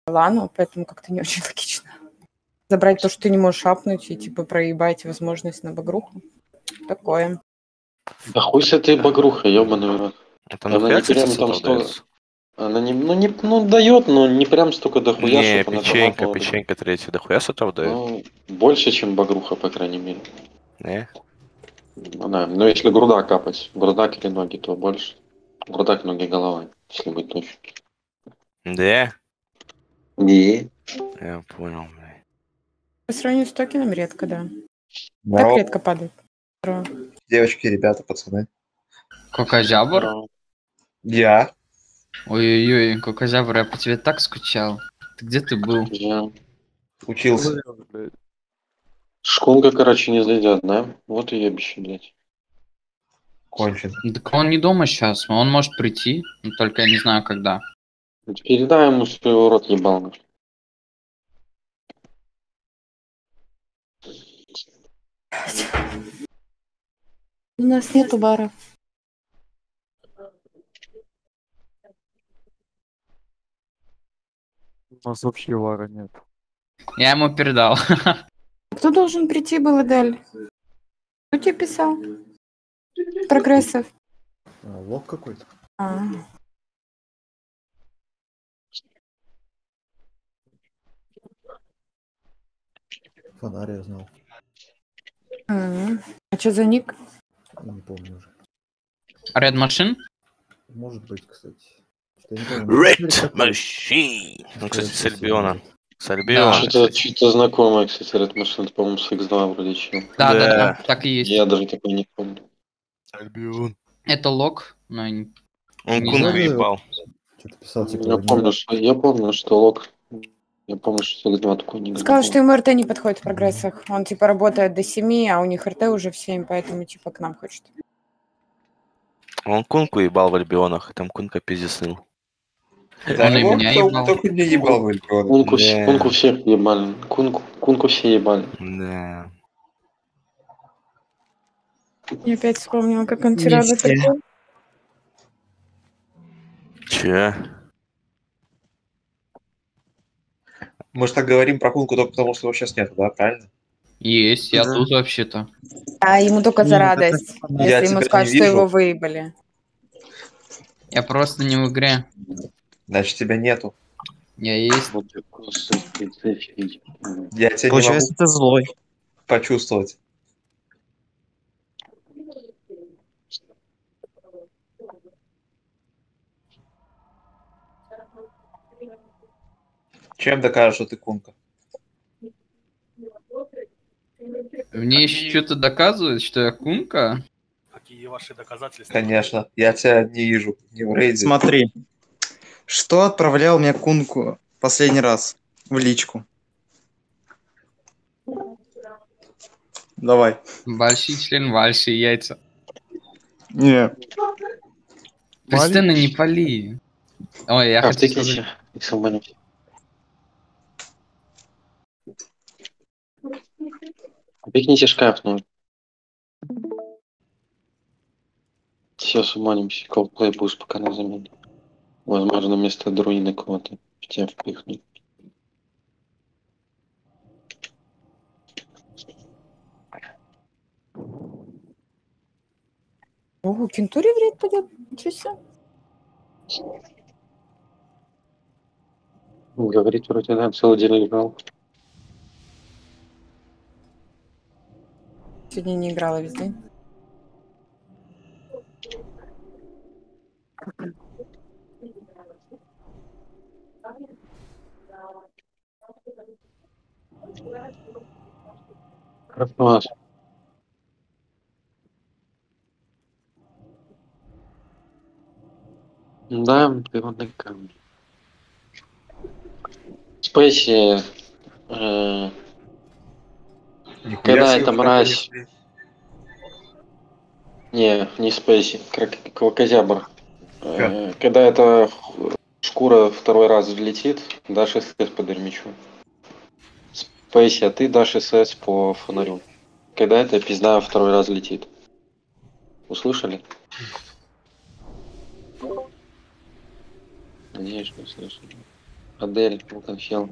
Лану, поэтому как-то не очень логично. Забрать то, что ты не можешь апнуть, и типа проебать возможность на багруху. Такое. Да хуй с этой багрухой, ёбаный рот. Это Она не прям там дается? Она не, дает, но не прям столько дохуя, Не, чтобы она печенька, там печенька третья. Дохуя сотов дает? Ну, больше, чем багруха, по крайней мере. Не? Ну, да, но если груда капать, грудак или ноги, то больше. Грудак, ноги, голова, если быть точным. Да? Не. Я понял, блядь. По сравнению с токеном редко, да. Так Здорово, редко падает. Здорово. девочки, ребята, пацаны. Кокозябр? Я. Ой-ой-ой, Кокозябр, я по тебе так скучал. Ты где ты был? Я... Учился. Школка, короче, не зайдет, да? Вот и ебище, блядь. Кончен. Так он не дома сейчас, он может прийти, но только я не знаю когда. Передай ему, что его рот ебал. нахуй. У нас нету бара. У нас вообще вара нет. Я ему передал. Кто должен прийти был, Эдель? Кто тебе писал? Прогрессов. Лог какой-то. А. Фонарь я знал. А что за ник? Не помню уже. Red Machine? Может быть, кстати. Что-то я не помню. Red Machine! Ну, кстати, с Альбиона. С Альбиона. Что-то знакомое, кстати, Red Machine, по-моему, с X2 вроде чего. Да, так и есть. Я даже такой не помню. Альбион. Это лог, но я не Он не кунг знаю. ебал. Что-то писал, типа... Я помню, что лог. Я помню, что X2 такой не Сказал, что ему РТ не подходит в прогрессах. Он типа работает до 7, а у них РТ уже в 7, поэтому типа к нам хочет. Он кунку ебал в Альбионах, и там кунка пиздеснул. Он и меня ебал. Только не ебал в Альбиона. Кунку всех ебали. Кунку все ебали. Да. Я опять вспомнила, как он вчера написал. Че? Мы же так говорим про Кунку только потому, что его сейчас нету, да? Правильно? Есть, я Да. тут вообще-то. А ему только за радость, Я если ему тебя скажут, не что вижу. его выебали. Я просто не в игре. Значит, тебя нету. Я есть. Я тебя Получается, ты злой. почувствовать. Чем докажешь, что ты Кунка? Мне еще что-то доказывает, что я кунка? Какие ваши доказательства? Конечно. Я тебя не вижу. Не в рейде. Смотри. Что отправлял мне Кунку последний раз в личку? Давай. Большой член, большие яйца. Не. Кристина, не пали. Ой, я хочу сказать... Пикните шкаф, ну. Сейчас уманимся, колплей будешь пока на замене. Возможно, вместо друина кого-то в тебя впихнуть. Ого, Кентури в рейд пойдет? Ничего себе. Говорит, вроде да, целый день играл. Сегодня не играла весь день. Класс. Да, природный камень. Спейси, когда эта мразь... Не Спейси, Квакозябр. Когда эта шкура второй раз взлетит, дашь СС по дерьмичу. Спейси, а ты дашь СС по фонарю. Когда эта пизда второй раз летит. Услышали? Надеюсь, что услышали. Адель, Волконхел.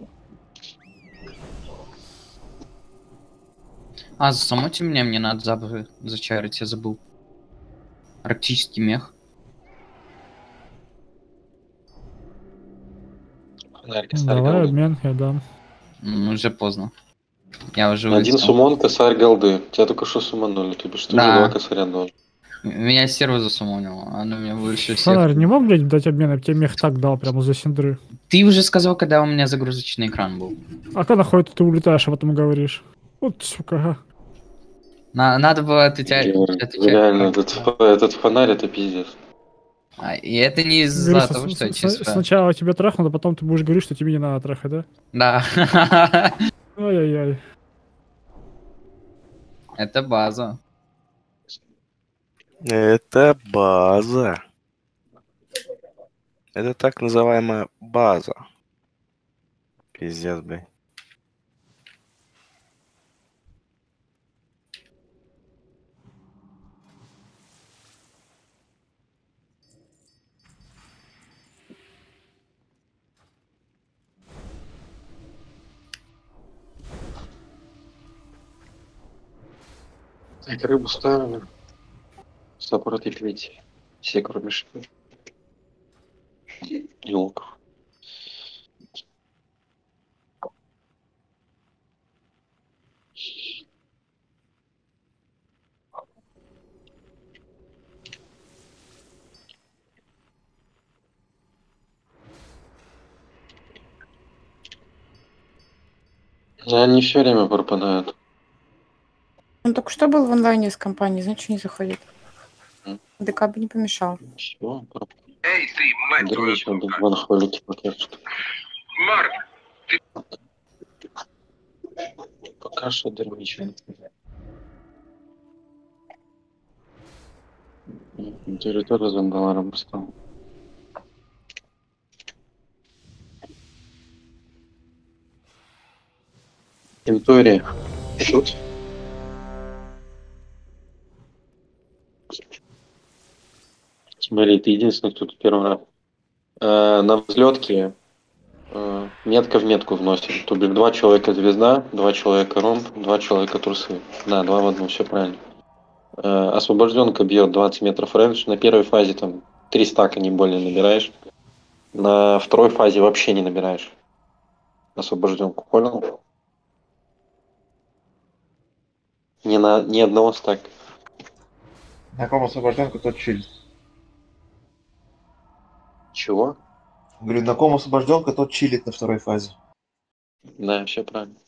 А, засамоти меня, мне надо зачарить, я забыл. Арктический мех. Фонарик, Давай голды. обмен, я дам. Уже поздно. Я уже Один улетел. суммон, косарь голды. Тебя только что сумманули, ты бишь ты уже Да. 2 косаря дал. Меня сервер засумонил, оно меня выше всех. Фонарь, не мог, блядь, дать обмен, я бы тебе мех так дал, прямо за синдры. Ты уже сказал, когда у меня загрузочный экран был. А когда ходит, ты улетаешь, а потом говоришь. Вот, сука, ага. Надо было отвечать. Реально, этот фонарь, это пиздец. И это не из-за Говоришь, того, что я чисто... сначала тебя трахнут, а потом ты будешь говорить, что тебе не надо трахать, да? Да. Ай-яй-яй. Это база. Это база. Это так называемая база. Пиздец, блядь. Так, рыбу ставили. Саппорт и пить. Все, кроме шипа. И лук. Они все время пропадают. Он только что был в онлайне с компанией, значит, не заходит. ДК бы не помешал. Все, эй, ты, мать твою, сука. Вон холики пока что. Марк, ты... Пока что дермичен. Территория за долларом стал. Территория. Тут. Смотри, ты единственный, кто тут первый раз. На взлетке метка в метку вносим. То бишь 2 человека звезда, 2 человека ромб, 2 человека трусы. Да, 2 в 1, все правильно. Освобожденка бьет 20 метров рейндж. На первой фазе там 3 стака не более набираешь. На второй фазе вообще не набираешь. Освобожденку, понял? Ни одного стака. На ком освобожденка, тот чилит. Чего? Говорю, на ком освобожденка, тот чилит на второй фазе. Да, все правильно.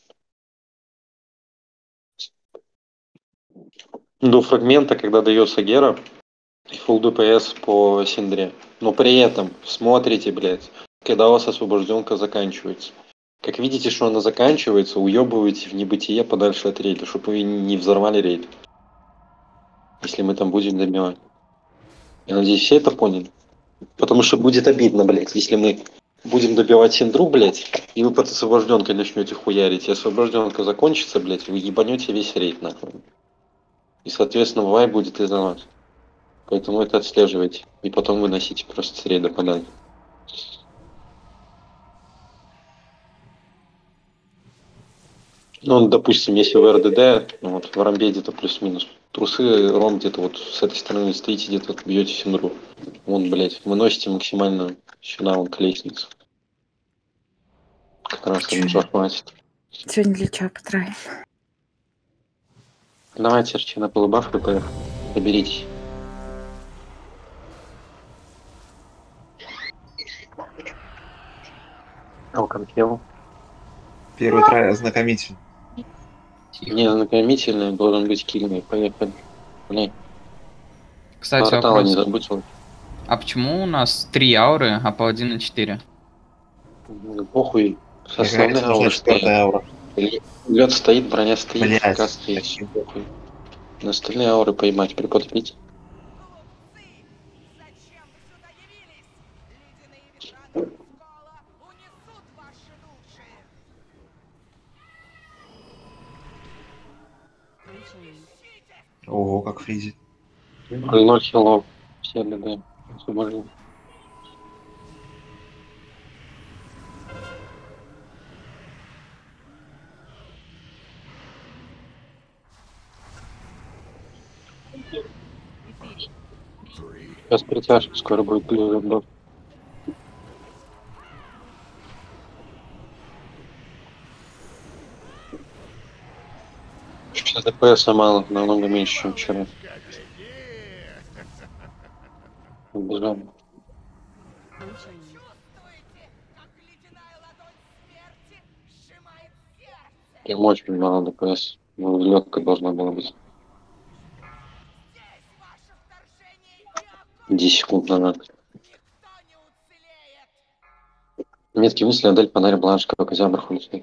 До фрагмента, когда дается гера, full ДПС по синдре. Но при этом смотрите, блядь, когда у вас освобожденка заканчивается. Как видите, что она заканчивается, уебываете в небытие подальше от рейда, чтобы вы не взорвали рейд. Если мы там будем добивать. Я надеюсь, все это поняли. Потому что будет обидно, блядь, если мы будем добивать синдру, блядь, и вы под освобожденкой начнете хуярить, и освобожденка закончится, блядь, вы ебанете весь рейд, нахуй. И, соответственно, вай будет из-за вас. Поэтому это отслеживайте. И потом выносите просто с рейда подальше. Ну, допустим, если в РДД, ну, вот в ромбе где-то плюс-минус трусы, ром где-то вот с этой стороны стоите, где-то бьете синдру. Вон, блядь, выносите максимально сюда, вон, к лестнице. Как раз им хватит. Сегодня для чего потратим? Давайте, Арчи, на полубаф КП. Доберитесь. Алканхел. Первый трай ознакомитель. Не ознакомительный, должен быть кильный. Поехали. Блин. Кстати, Портала не вопрос. забудь. А почему у нас 3 ауры, а паладина 4? Похуй. Основная аура стоит. Лед стоит, броня стоит, ФК стоит. Все похуй. На остальные ауры поймать, припод пить. Ого, как фризит. 0 хилов. Все ДД. Освобожден. Сейчас притяжка скоро будет ближе. Да. Сейчас ДПС мало, намного меньше, чем вчера. Убежали. Им очень мало ДПС. Ну, легкая должна была быть. 10 секунд назад. Меткие мысли, Адель, Панарь, Бланш, Кокозябр, Хулисей.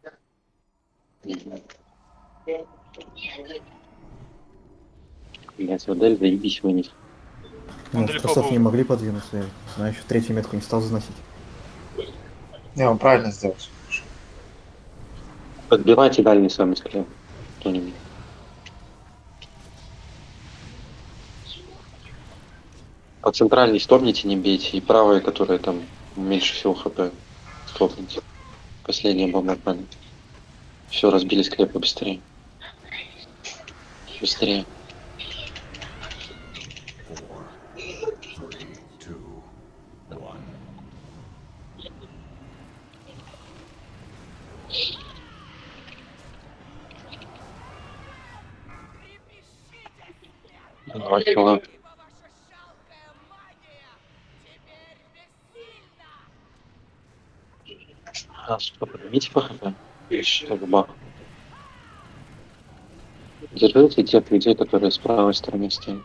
Блять, Адель, заебись вынес. Ну, стрессов не могли подвинуться. Я еще третью метку не стал заносить. Не, он правильно сделал. Подбивайте дальний самый склеп. Кто-нибудь. По центральной стопните, не бейте. И правая, которая там меньше всего хп, стопните. Последняя бомба падает. Все, разбили склепы быстрее. Быстрее. Давай, хила. Что, поднимите по хп? Что, бах. Держите тех людей, которые с правой стороны стоят.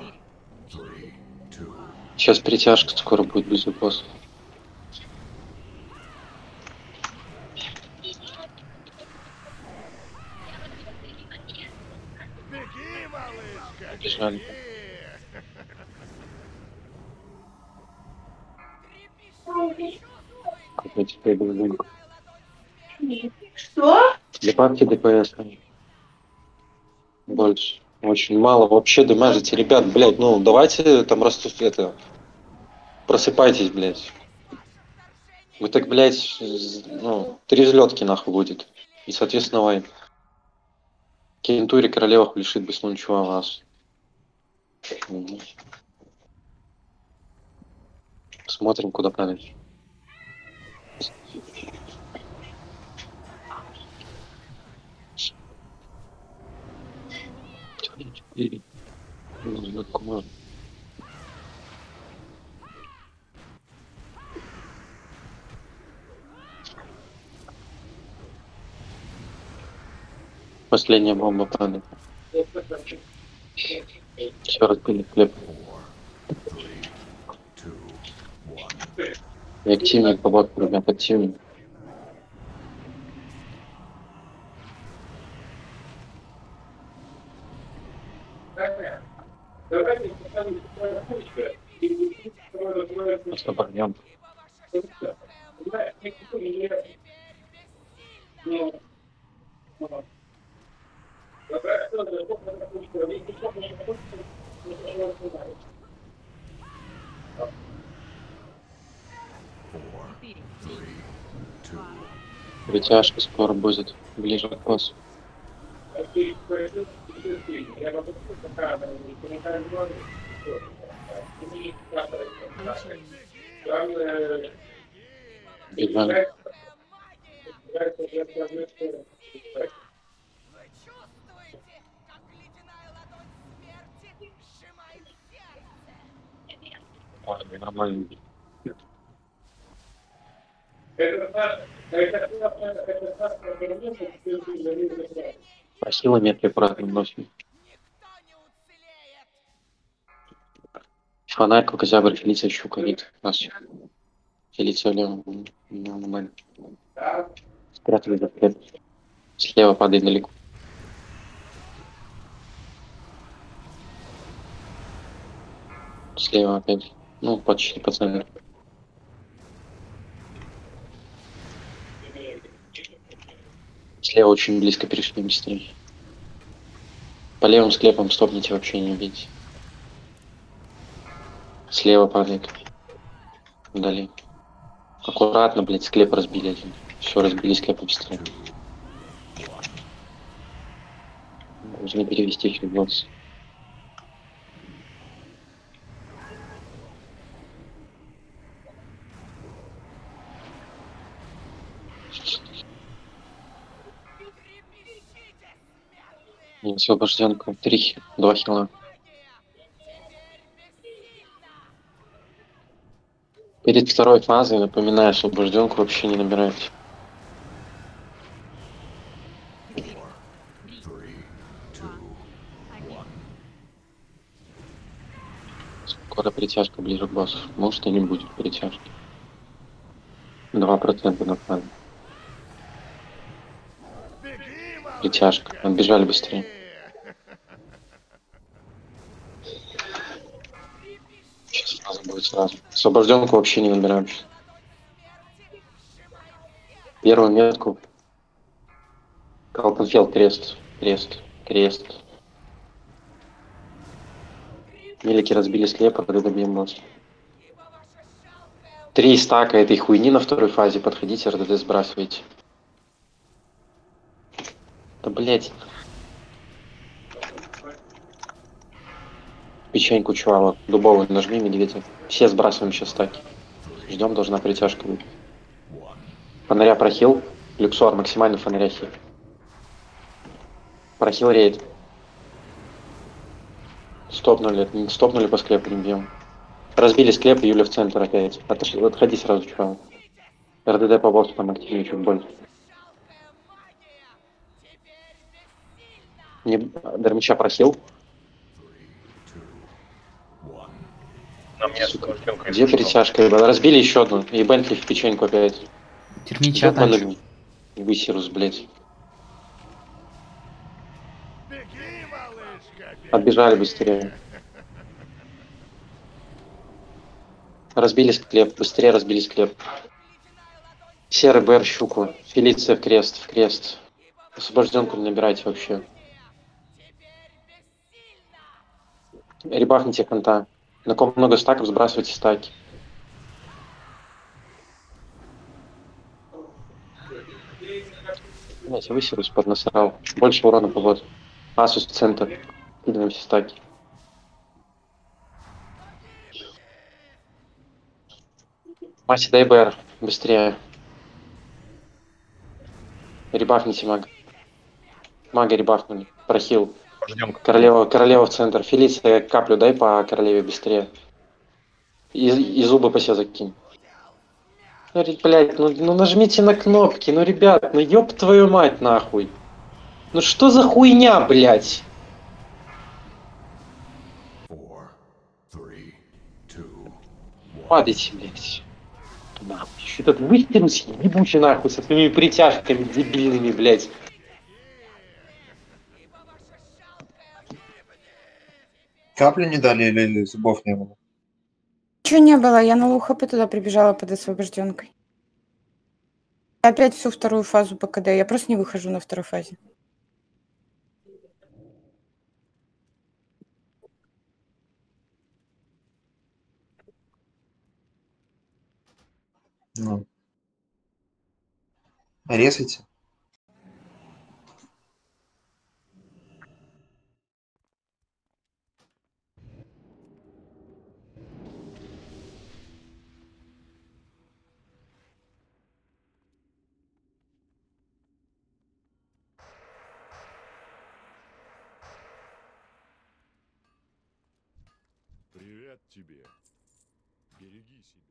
Сейчас притяжка скоро будет без укоса. Бежали. Какой теперь был. Что? Депарки ДПС. Больше. Очень мало. Вообще дымажите. Ребят, блядь, ну давайте там растут это. Просыпайтесь, блядь. Вы так, блядь, ну, 3 взлетки нахуй будет. И, соответственно, вайн. Кентури королева хулишит без ничего вас. Смотрим, куда падать. Последняя бомба падает. Все разбили хлеб. И активнее по боку, ребят, активнее. Освободим. Притяжка скоро будет ближе к боссу. Бежали. Ой, нормально. По силометре аккуратно носим. Фонарь, Кокозябр, Фелиция, Щука, вид. Нас. Фелиция влево. Нормально. Спрятали за хлеб. Слева падает далеко. Слева опять. Ну, почти по центру. Слева очень близко перешли быстрее. По левым склепам стопните, вообще не убейте. Слева падает. Вдали. Аккуратно, блядь, склеп разбили один. Все, разбили склеп быстрее. Нужно перевести через бокс. И освобожденку 2 хила. Перед второй фазой, напоминаю, освобожденку вообще не набирайте. Скоро притяжка ближе к боссу. Может и не будет притяжки. 2% на фазе. Притяжка. Отбежали быстрее. Сейчас фаза будет сразу. Освобожденку вообще не набираем. Первую метку. Калпенфелд, крест. Крест. Крест. Мелики разбили слепо, когда добьем босса. 3 стака этой хуйни на второй фазе. Подходите, РДД сбрасывайте. Да блять. Печеньку чувала. Дубовую нажми, медведя. Все сбрасываем сейчас стаки. Ждем, должна притяжка быть. Фонаря прохил. Люксор, максимально фонаря хил. Прохил рейд. Стопнули по склепу, не бьем. Разбили склеп, Юля в центр опять. Отходи сразу, чувак. РДД по боссу там активнее чуть больше. Дармича просил. Сука, где притяжка? Разбили еще одну. И Бентли в печеньку опять. Термича дальше. Высерус, блядь. Отбежали быстрее. Разбили склеп. Быстрее разбили склеп. Серый БР щуку. Фелиция в крест. В крест. Освобожденку не набирайте вообще. Ребахните конта. На ком много стаков, сбрасывайте стаки. Знаете, высерусь, поднасрал. Больше урона по боссу. Асус центр. Кидаем все стаки. Маси, дай БР. Быстрее. Ребафните мага. Мага ребафнули. Прохил. Королева в центр. Фелиция, каплю дай по королеве быстрее. И зубы по себе закинь. Ну, блядь, ну нажмите на кнопки, ну, ребят, ну ёб твою мать, нахуй. Ну что за хуйня, блядь? Падайте, блядь. Нахуй. Еще этот вытянуть, ебучий нахуй, со своими притяжками дебильными, блядь. Каплю не дали или зубов не было? Ничего не было, я на ЛУХП туда прибежала под освобожденкой. Опять всю вторую фазу ПКД, я просто не выхожу на второй фазе. Ну. Резайте. Привет тебе. Береги себя.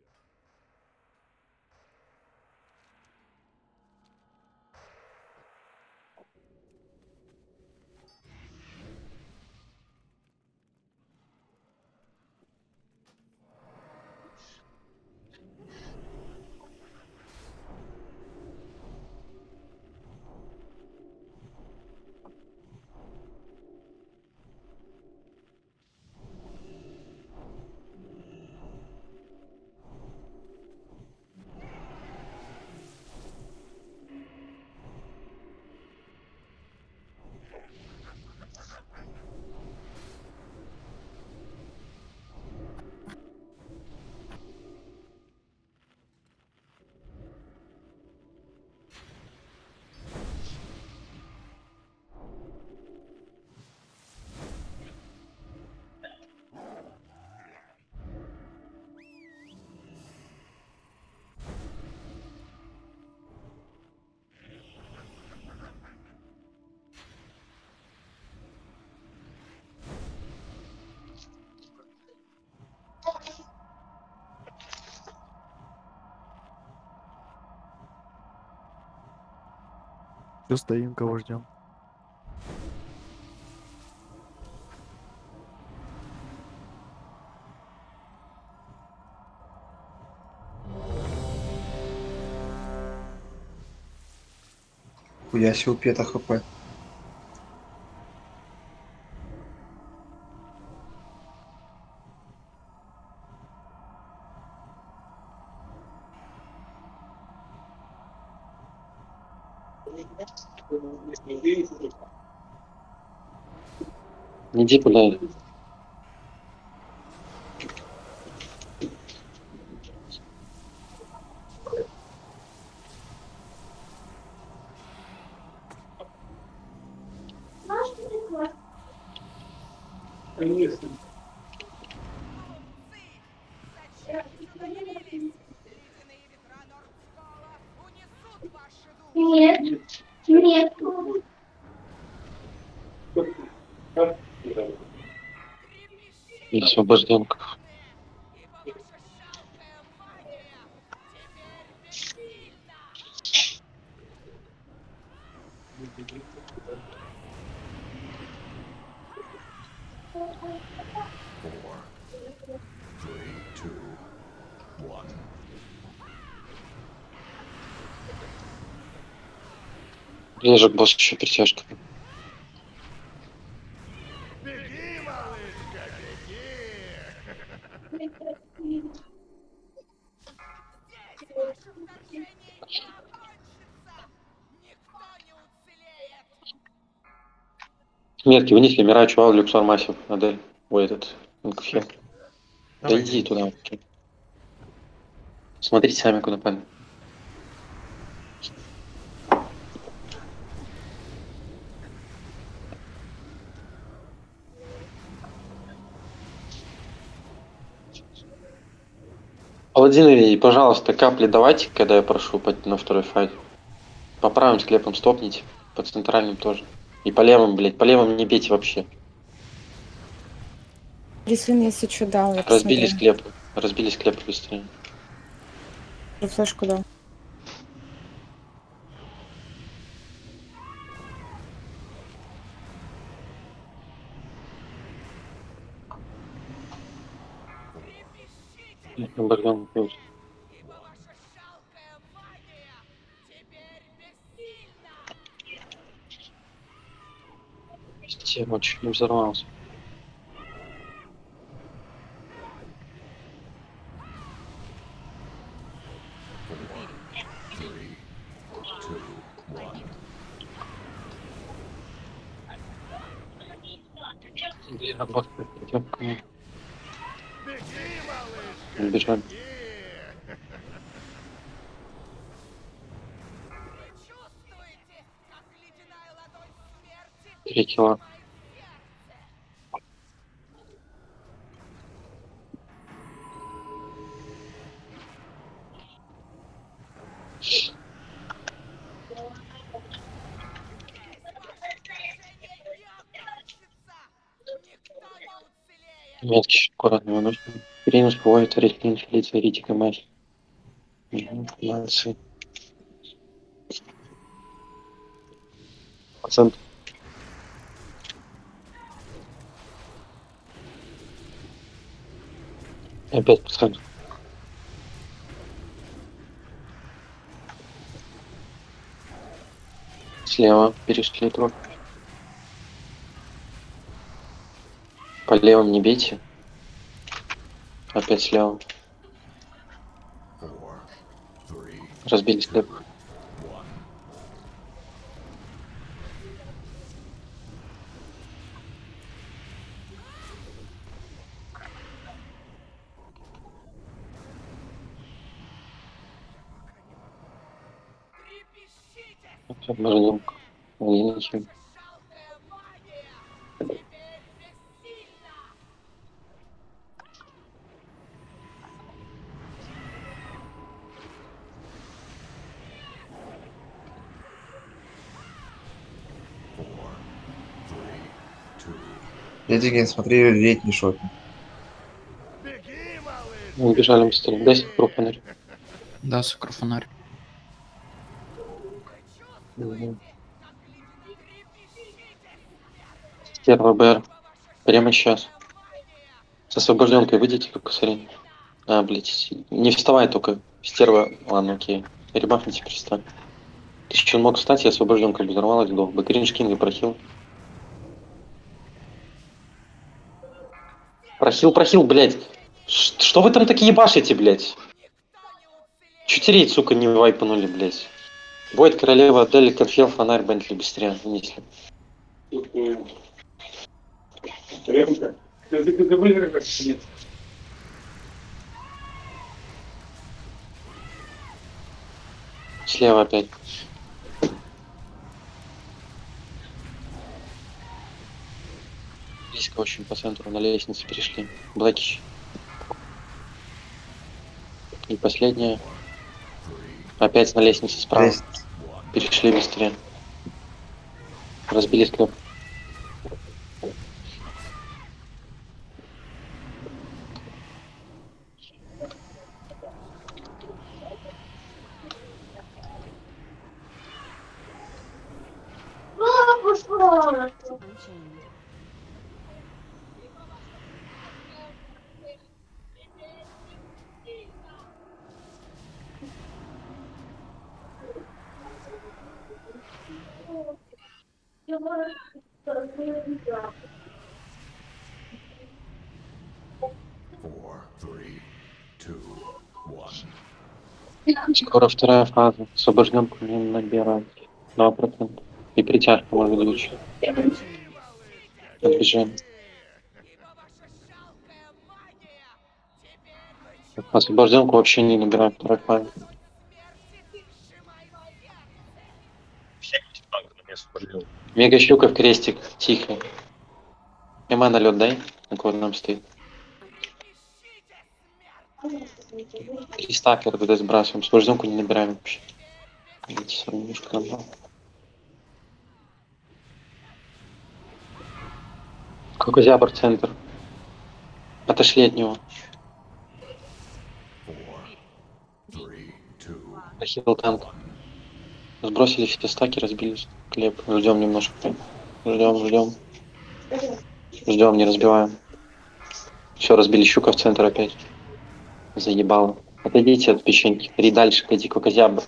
Все стоим, кого ждем. Хуя себе у Пета хп. Иди гуляй. Нет, нет. Освобожденка. Ближе к боссу еще притяжка. Метки вынесли, Мирай, Чувал, Люксор, Массив, Адель. Ой, этот, Инкфил. Да иди туда. Смотрите сами, куда пойду. Паладины, пожалуйста, капли давайте, когда я прошу на второй файт. По правым склепам стопните, по центральным тоже. И по левым, блядь, по левым не бейте вообще. Рисвин, если что, дал, я Разбили посмотрю. склеп. Разбили склеп быстрее. Флешку дал. Богдан, плюс. Система чуть не взорвался. Бежали. 3 кило. Метки аккуратно выносим. Перенос бывает, рейтинг, лица, ритика, мать. Молодцы. Процент. Опять процент. Слева перешли трог. По левым не бейте. Опять слева. Разбили склеп. Обождем. Дядя, смотри, редь не шотни. Мы убежали быстрее. Дай сукрофонарь. Да, сукрофонарь. Первый БР. Прямо сейчас. С освобожденкой выйдите, как косарей. А, блядь. Не вставай только. Стерва. Ладно, окей. Ребафните перестань. Ты еще мог встать, я освобожденка взорвалась вдох. Бэкринж кинг и прохил. Прохил, блядь. Что вы там такие ебашите, блядь? Чутерей, сука, не вайпанули, блядь. Войд, королева, Дели, Конфел, фонарь, Бентли, быстрее, вынесли. Слева опять. Близко очень по центру, на лестнице перешли. Блэкич. И последняя. Опять на лестнице справа. Перешли быстрее. Разбили склеп. Скоро вторая фаза. Освобожденку не набирать. 2%. И притяжка может быть лучше. Отбежим. Освобожденку вообще не набирать второй фазе. Мега щука в крестик. Тихо. Эма на лед дай. На кого нам стоит. 3 стака РДД сбрасываем. Освобожденку не набираем вообще. Видите, немножко набрал. Кокозябр центр. Отошли от него. Прохил танк. Сбросили все стаки, разбились. Клеп. Ждем немножко. Ждем. Ждем, не разбиваем. Все, разбили щука в центр опять. Заебало. Отойдите от печеньки. Иди дальше, иди кокозябр.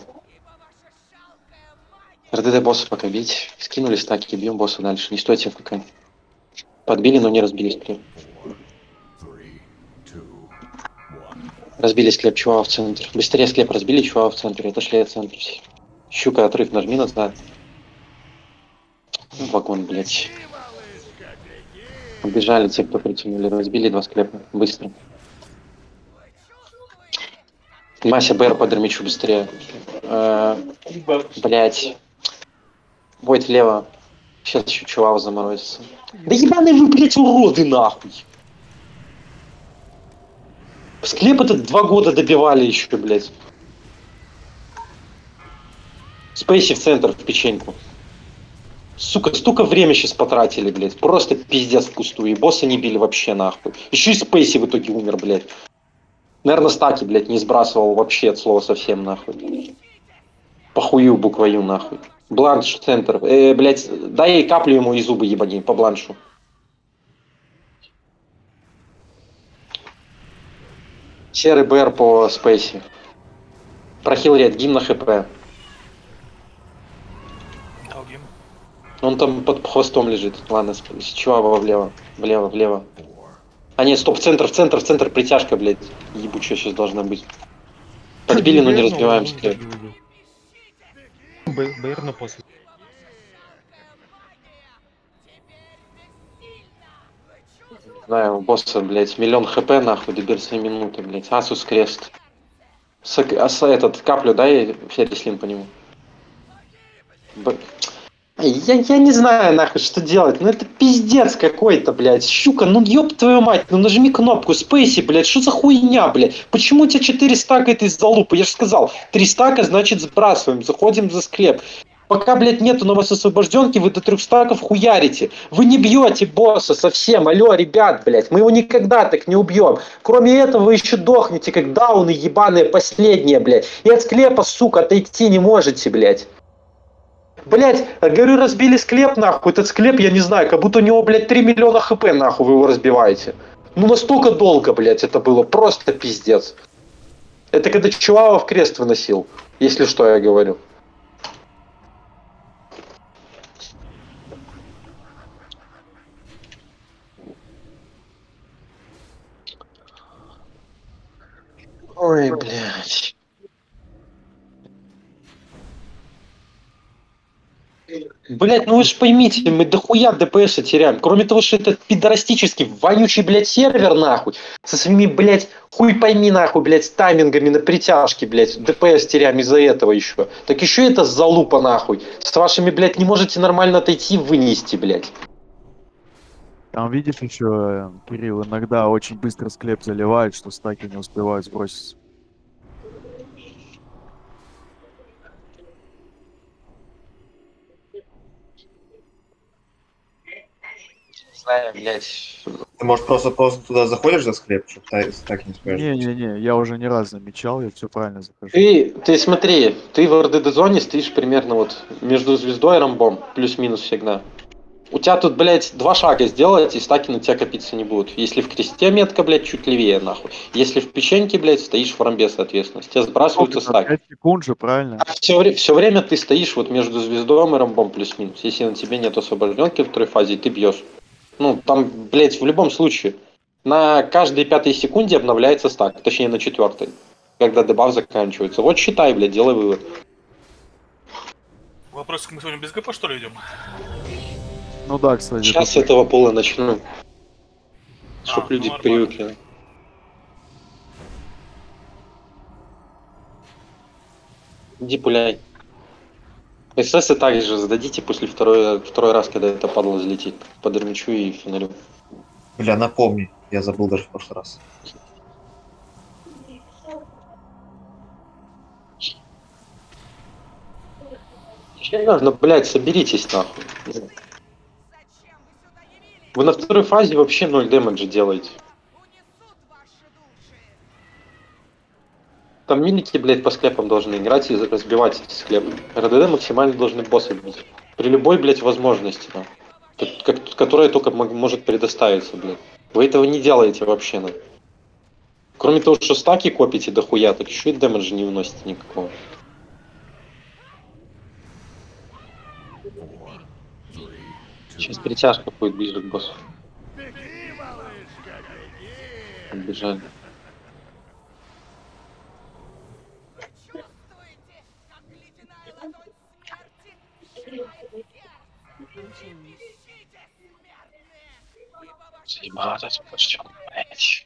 РДД босса пока бить. Скинули стаки, бьем босса дальше. Не стойте пока. Подбили, но не разбили склеп. Разбили склеп, чувак в центр. Быстрее склеп разбили, чувак в центре. Отошли от центра. Щука, отрыв, нажми назад. Вагон, блядь. Убежали те, кто притянули. Разбили 2 склепа. Быстро. Мася БР по дермичу быстрее. Блядь. Войд влево. Сейчас еще чувак заморозится. Да ебаные вы, блядь, уроды, нахуй. Склеп этот 2 года добивали еще, блядь. Спейси в центр, в печеньку. Сука, столько времени сейчас потратили, блядь. Просто пиздец впустую. И босса не били вообще, нахуй. Еще и Спейси в итоге умер, блядь. Наверное, стаки, блядь, не сбрасывал вообще от слова совсем, нахуй. Похую буквою, нахуй. Бланш в центр. Блядь, дай каплю ему и зубы ебани по бланшу. Серый БР по Спейси. Прохил ряд, гимн на ХП. Он там под хвостом лежит. Ладно, чувава влево. Влево. А нет, стоп, в центр, притяжка, блядь. Ебучая сейчас должна быть. Подбили, но не разбиваем склеп. БР на после. Знаю, у босса, блядь, 1 000 000 хп, нахуй, до берцы минуты, блядь. Асус крест. Этот, каплю дай, Феррислин по нему. Я не знаю, нахуй, что делать. Ну это пиздец какой-то, блядь. Щука, ну ёб твою мать, ну нажми кнопку. Спейси, блядь, что за хуйня, блядь? Почему у тебя 4 стака этой залупы? Я же сказал, 3 стака, значит сбрасываем, заходим за склеп. Пока, блядь, нету на вас освобожденки, вы до 3 стаков хуярите. Вы не бьете босса совсем. Алло, ребят, блядь, мы его никогда так не убьем. Кроме этого, вы еще дохнете, как дауны ебаные последние, блядь. И от склепа, сука, отойти не можете, блядь. Блять, говорю, разбили склеп, нахуй. Этот склеп, я не знаю, как будто у него, блядь, 3 миллиона хп, нахуй, вы его разбиваете. Ну, настолько долго, блядь, это было. Просто пиздец. Это когда Чуава в крест выносил. Если что, я говорю. Ой, блядь. Блять, ну вы же поймите, мы дохуя ДПС теряем. Кроме того, что это пидорастический, вонючий, блядь, сервер, нахуй. Со своими, блядь, хуй пойми, нахуй, блядь, с таймингами на притяжке, блядь. ДПС теряем из-за этого еще. Так еще это залупа, нахуй. С вашими, блядь, не можете нормально отойти и вынести, блядь. Там видишь еще, Кирилл, иногда очень быстро склеп заливает, что стаки не успевают сброситься. Не знаю, блядь. Ты, может, просто туда заходишь за склеп, чтобы так не спрашивать? Не-не-не, я уже не раз замечал, я все правильно захожу. Ты смотри, ты в РДД-зоне стоишь примерно вот между звездой и ромбом, плюс-минус всегда. У тебя тут, блядь, 2 шага сделать, и стаки на тебя копиться не будут. Если в кресте метка, блядь, чуть левее, нахуй. Если в печеньке, блядь, стоишь в ромбе, соответственно. С тебя сбрасываются стаки. 5 секунд же, правильно? А все время ты стоишь вот между звездой и ромбом, плюс-минус. Если на тебе нет освобожденки в второй фазе, ты бьешь. Ну, там, блядь, в любом случае. На каждой 5 секунде обновляется стак. Точнее, на 4-й. Когда дебаф заканчивается. Вот считай, блядь, делай вывод. Вопросик, мы сегодня без ГП, что ли, идем? Ну да, кстати. Сейчас с этого пола начну. Чтоб люди нормально. привыкли. Иди пуляй. СС и так же сдадите после второй раз, когда это падла взлетит. По Дермичу и фонарю. Бля, напомни. Я забыл даже в прошлый раз. Че нужно, блядь, соберитесь нахуй. Вы на второй фазе вообще 0 дэмэджа делаете. Там милики, блядь, по склепам должны играть и разбивать эти склепы. РДД максимально должны боссы бить. При любой, блядь, возможности, которая только может предоставиться, блядь. Вы этого не делаете вообще, ну. Кроме того, что стаки копите дохуя, так еще и дэмэджа не выносите никакого. Сейчас притяжка будет ближе к боссу. Отбежали. Заебало, почти, блядь.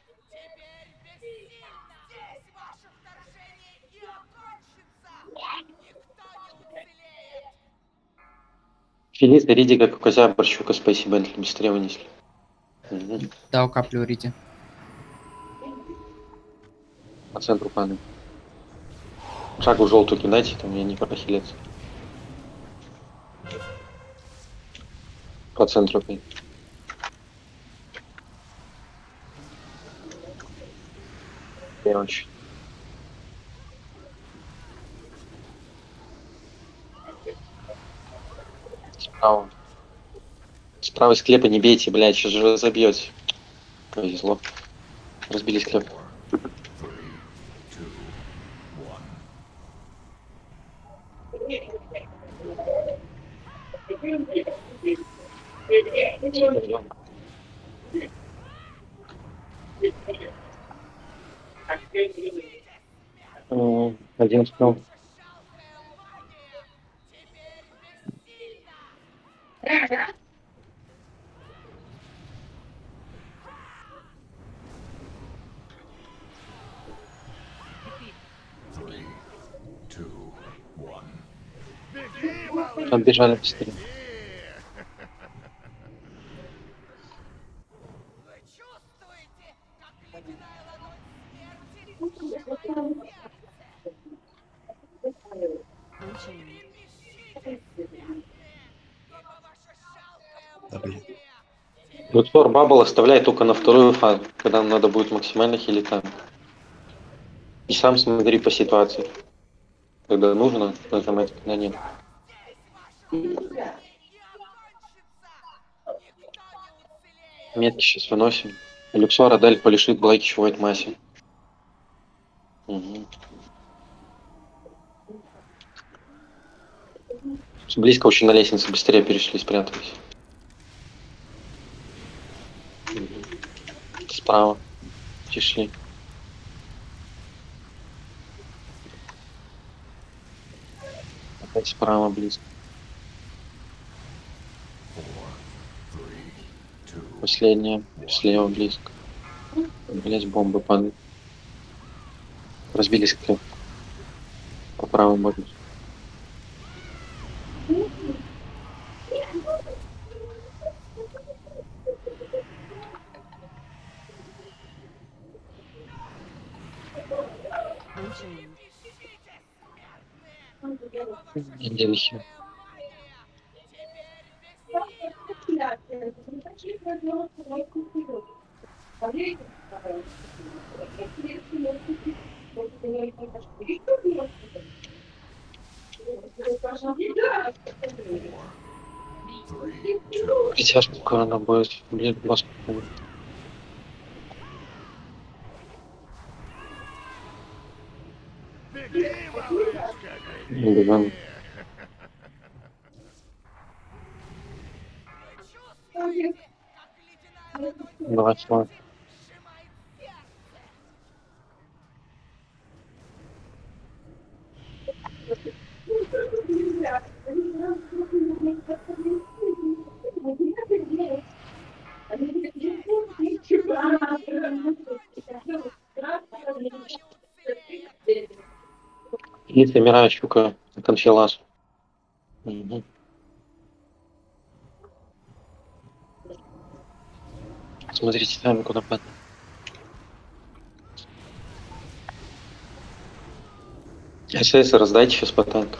Филиз, Риди, как у Козя, Борщука, Спейси, Бентли быстрее вынесли. Угу. Да, укаплю Риди. По центру падаем. Шагу желтую кидайте, там я не прохилец. По центру пей. Не очень. Справа. Справа из склепа не бейте, блядь, сейчас же разобьете. Повезло. Разбили склеп. Один спал. Отбежали быстрее. Вот фор бабл оставляй только на вторую фазу, когда нам надо будет максимально хилить танк. И сам смотри по ситуации. Когда нужно нажимать, когда нет. Метки сейчас выносим. Люксор, Адель, полишит, Блэки, чувает массе. Угу. Близко очень на лестнице, быстрее перешли, спрятались. Угу. Справа. Пришли. Опять справа близко. Последняя. Слева близко. Блять, бомбы падают. Разбились клеп. По правому боку. Иди. Притяжка скоро она будет. Блин, господи. Беган. Давай, сюда. Если мирая щука, конфилас. Угу. Смотрите сами, куда падает. СС раздайте сейчас по танку.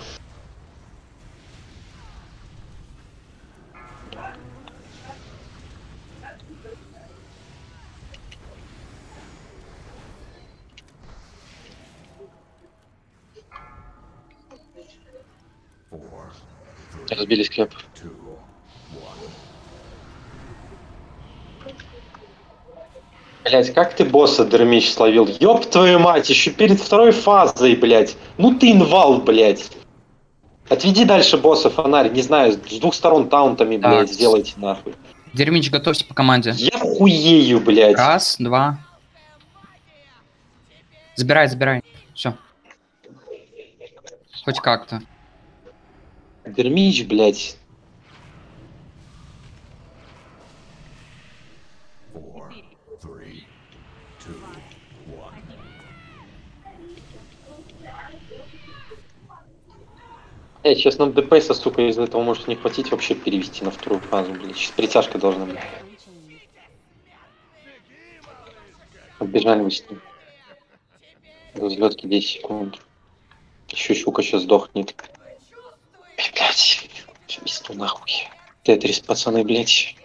Разбили склеп. Блять, как ты босса Дермич словил? Ёб твою мать, еще перед второй фазой, блять. Ну ты инвал, блять. Отведи дальше босса, фонарь, не знаю, с двух сторон таунтами, блять, сделайте нахуй. Дермич, готовься по команде. Я хуею, блять. Раз, два. Забирай, забирай. Все. Хоть как-то. Дермич, блять. Сейчас нам ДПС, сука, из этого может не хватить вообще перевести на вторую фазу, блядь. Сейчас притяжка должна быть. Отбежали быстрее. До взлетки 10 секунд. Еще щука сейчас сдохнет. Блядь. Пизду нахуй. Тетрис, пацаны, блядь.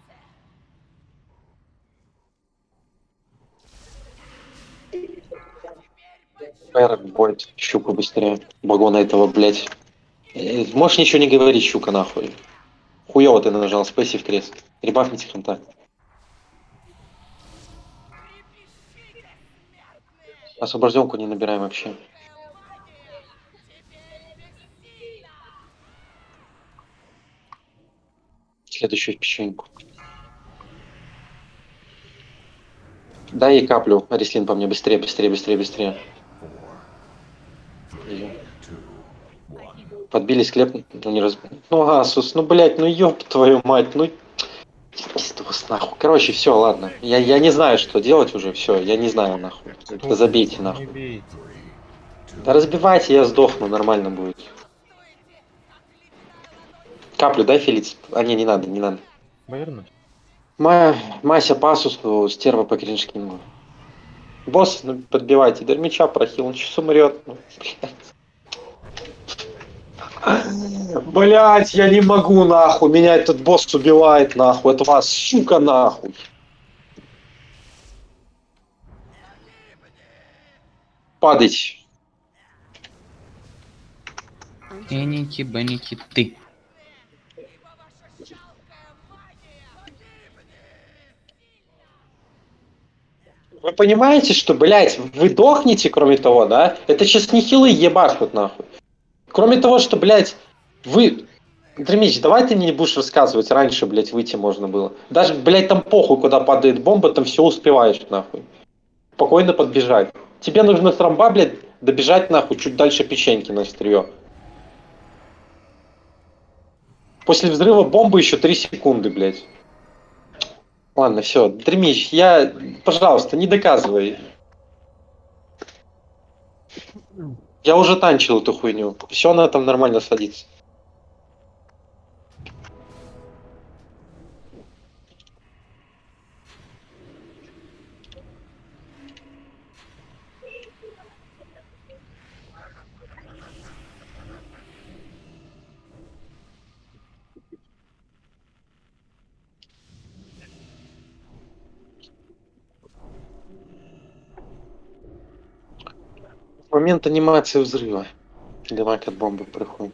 Пэрок будет. Щука быстрее. Багона этого, блядь. Можешь ничего не говорить, щука, нахуй. Хуёво ты нажал, спейси в крест. Ребафните ханта. Освобожденку не набираем вообще. Следующую печеньку. Дай ей каплю, Арислин, по мне, быстрее, быстрее, быстрее, быстрее. Подбили склеп, ну не раз... Ну, Асус, ну, блядь, ну ёб твою мать, ну... Пиздос, нахуй. Короче, все, ладно. Я не знаю, что делать уже, все, я не знаю, нахуй. Да забейте, нахуй. Да разбивайте, я сдохну, нормально будет. Каплю дай, Фелиц. А, не надо, не надо. Мася пасусу, стерва по криншкингу. Босс, ну, подбивайте, Дермича прохил, он сейчас умрет. Ну, блять, я не могу, нахуй. Меня этот босс убивает, нахуй. Это вас, сука, нахуй. Падать. Эники, Бенники, ты. Вы понимаете, что, блядь, вы дохнете, кроме того, да? Это сейчас не хилы ебашут, нахуй. Кроме того, что, блядь, вы... Дремич, давай ты мне не будешь рассказывать, раньше, блядь, выйти можно было. Даже, блядь, там похуй, куда падает бомба, там все успеваешь, нахуй. Спокойно подбежать. Тебе нужно с рамба, блядь, добежать, нахуй, чуть дальше печеньки на острие. После взрыва бомбы еще 3 секунды, блядь. Ладно, все, Дремич, пожалуйста, не доказывай. Я уже танчил эту хуйню. Все, она там нормально садится. Момент анимации взрыва. Дымак от бомбы приходит.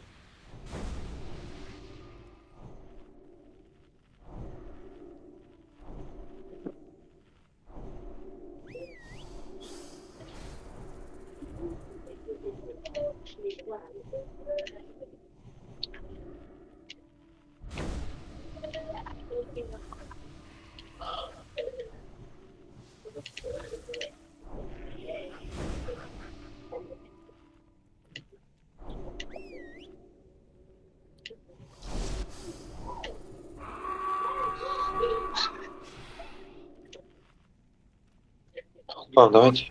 Давайте.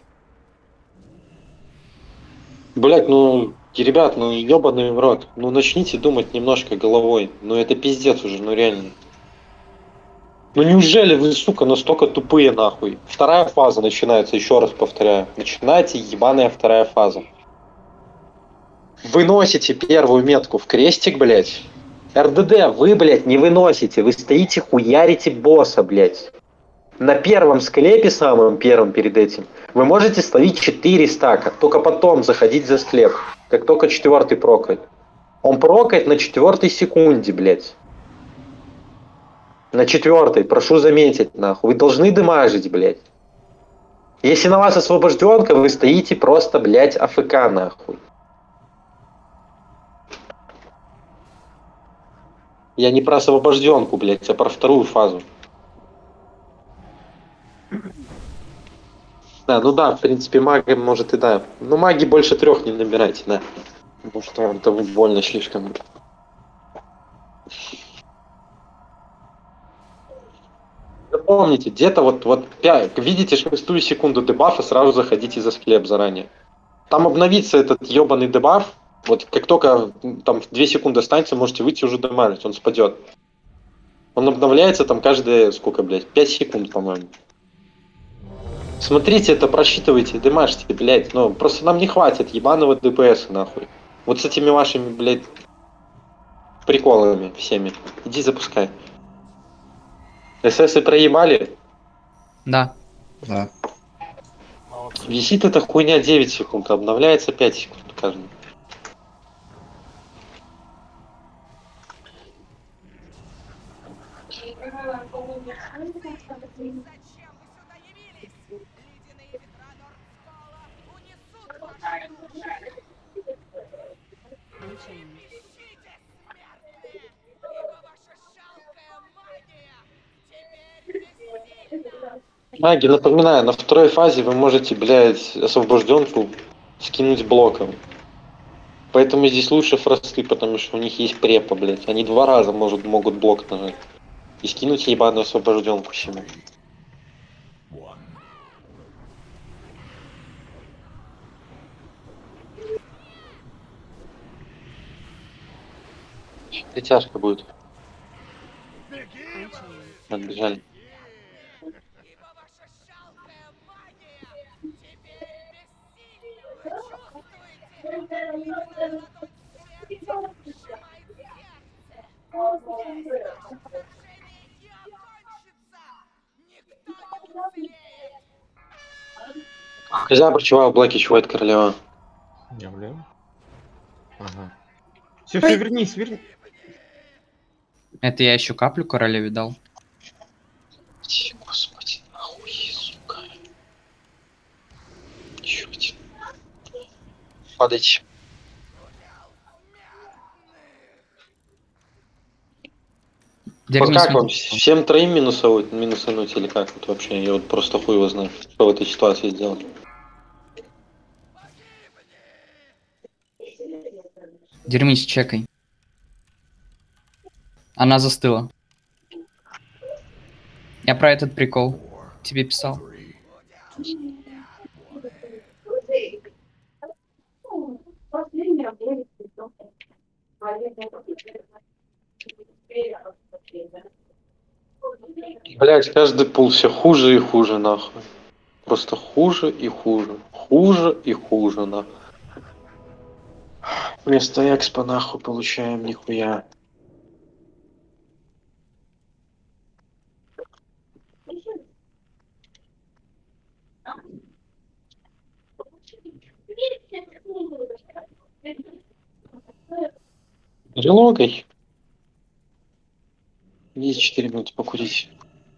Блять, ребят, ебаный в рот. Начните думать немножко головой. Это пиздец уже, реально. Неужели вы, сука, настолько тупые, нахуй? Вторая фаза начинается, еще раз повторяю. Начинается ебаная вторая фаза. Выносите первую метку в крестик, блять. РДД вы, блять, не выносите. Вы стоите, хуярите босса, блять. На первом склепе, самым первым перед этим, вы можете ставить 4 стака, только потом заходить за склеп, как только 4-й прокает. Он прокает на 4-й секунде, блядь. На 4-й, прошу заметить, нахуй. Вы должны дымажить, блядь. Если на вас освобожденка, вы стоите просто, блядь, АФК, нахуй. Я не про освобожденку, блядь, а про вторую фазу. Да, в принципе, мага может и да. Но маги больше 3 не набирайте, да. Потому что это больно слишком. Запомните, где-то вот 5, видите 6-ю секунду дебафа, сразу заходите за склеп заранее. Там обновится этот ебаный дебаф, вот как только там 2 секунды останется, можете выйти уже демарить, он спадет. Он обновляется там каждые, сколько, блядь, 5 секунд, по-моему. Смотрите, это просчитывайте, демашьте, блядь, просто нам не хватит ебаного ДПС, нахуй. Вот с этими вашими, блядь, приколами всеми. Иди запускай. ССы проебали? Да. Да. Висит эта хуйня 9 секунд, обновляется 5 секунд каждый. Маги, напоминаю, на второй фазе вы можете, блядь, освобожденку скинуть блоком. Поэтому здесь лучше фросты, потому что у них есть препа, блядь. Они 2 раза могут блок нажать. И скинуть ебаную освобожденку всему. И тяжко будет. Отбежали. Козябр, чувак, Блэки, чувак, королева. Я, бля. Ага. Все, вернись. Это я еще каплю королеве дал. Господи, нахуй, сука. Падайте. Вот Дермис как вам? минус. Всем троим минусануть или как вот вообще? Я вот просто хуй его знаю, что в этой ситуации сделать. Дермис, чекай. Она застыла. Я про этот прикол тебе писал. Блять, каждый пул все хуже и хуже, нахуй. Просто хуже и хуже. Хуже и хуже, нахуй. Вместо экспо, нахуй, получаем нихуя. Релогай. Есть 4 минуты покурить.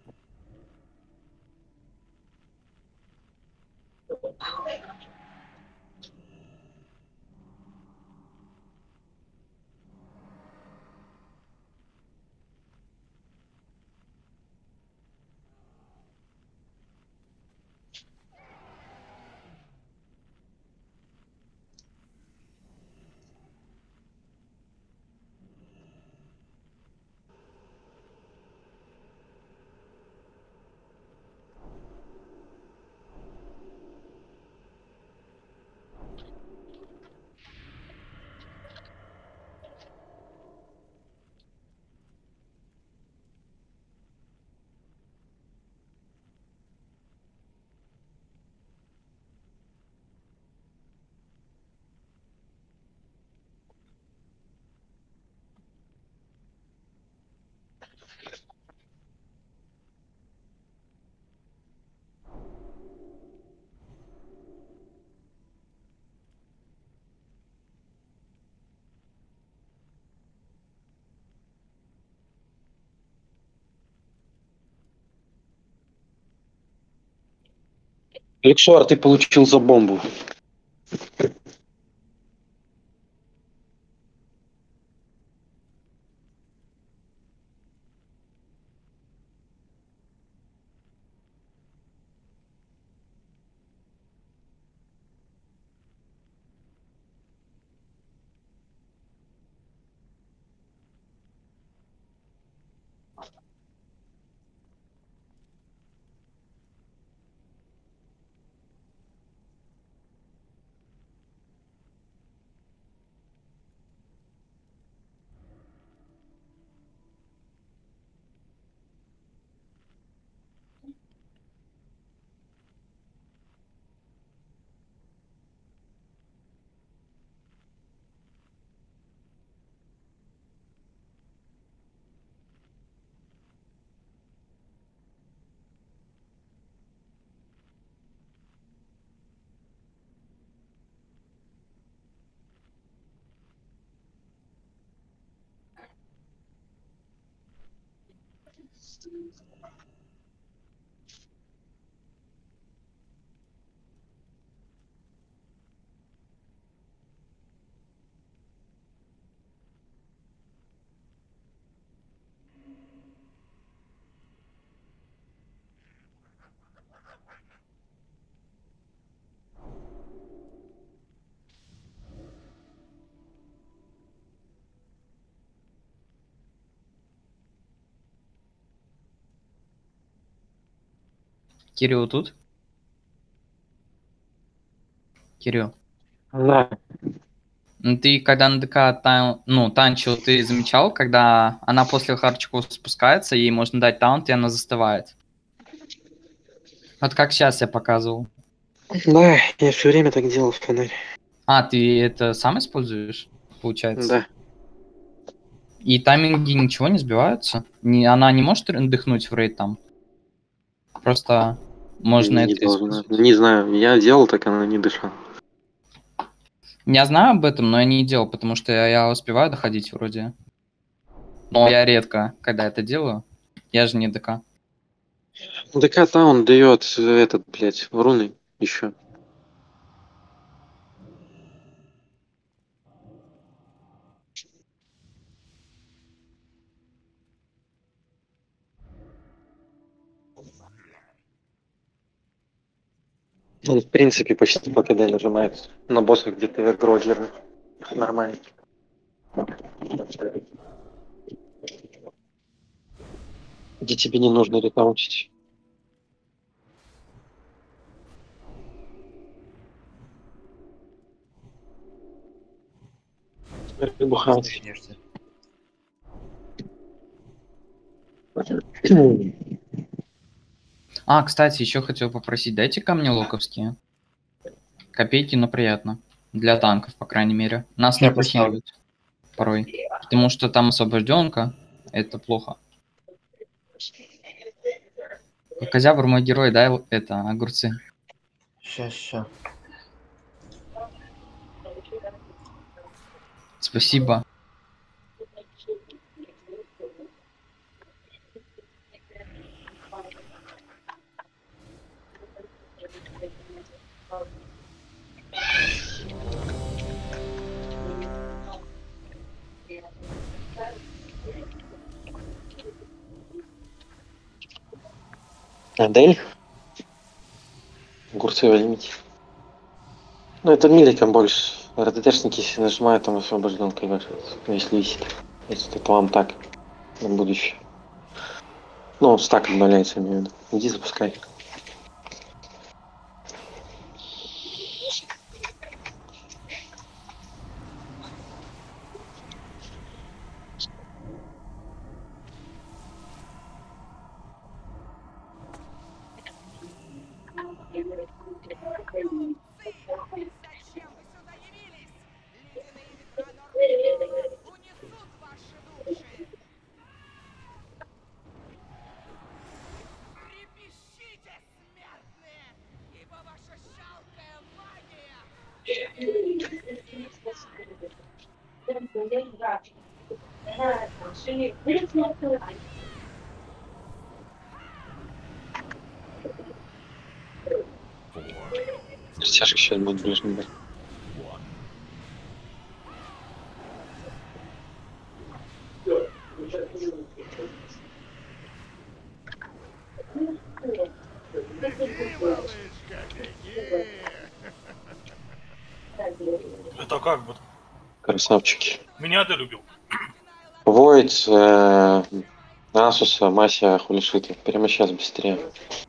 Лексуар, ты получил за бомбу. Кирилл тут? Кирилл. Да. Ну, ты когда на ДК танчил, ты замечал, когда она после харчиков спускается, ей можно дать таунт, и она застывает? Вот как сейчас я показывал. Да, я все время так делал в фонаре. А, ты это сам используешь, получается? Да. И тайминги ничего не сбиваются? Она не может дыхнуть в рейд там? Просто можно Не это должна. использовать? Не знаю, я делал, так она не дышала. Я знаю об этом, но я не делал, потому что я успеваю доходить вроде. Но я редко, когда это делаю. Я же не ДК. ДК он дает этот, блядь, руны еще. Он, в принципе, почти по КД нажимает на боссах, где ты Гроджер. Нормально. Где тебе не нужно ретаунчить. Бухать. А, кстати, еще хотел попросить, дайте ко мне локовские. Копейки, но приятно. Для танков, по крайней мере. Нас не Я поставлю. прокидывают порой. Потому что там освобожденка. Это плохо. Козябр мой герой, да, это огурцы. Ща. Спасибо. Адель? Огурцы возьмите. Ну, это миликом больше. РДТшники, если нажимают, там освобожденкой вашей. Если висит. Если это вам так. На будущее. Ну, стак обновляется, имею в виду. Иди запускай. Растяжка сейчас будет ближний бой. Это как бы? Красавчики. Меня ты любил. Войд, Асуса, Мася, Хулишиты. Прямо сейчас быстрее.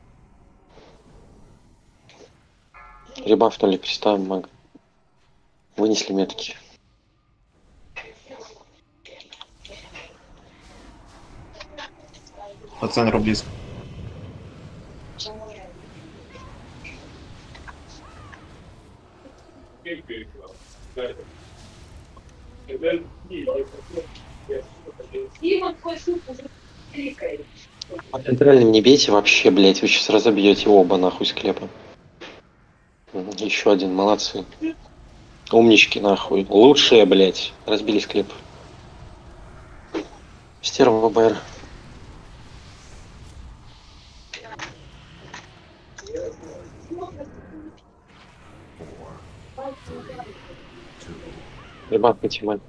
Ребафнули креста мага. Вынесли метки. По центру близко. По центральным не бейте вообще, блять. Вы сейчас разобьете оба нахуй склепа. Еще один, молодцы. Умнички нахуй. Лучшие, блять. Разбили склеп. Стерва БР. Ребят, потемать.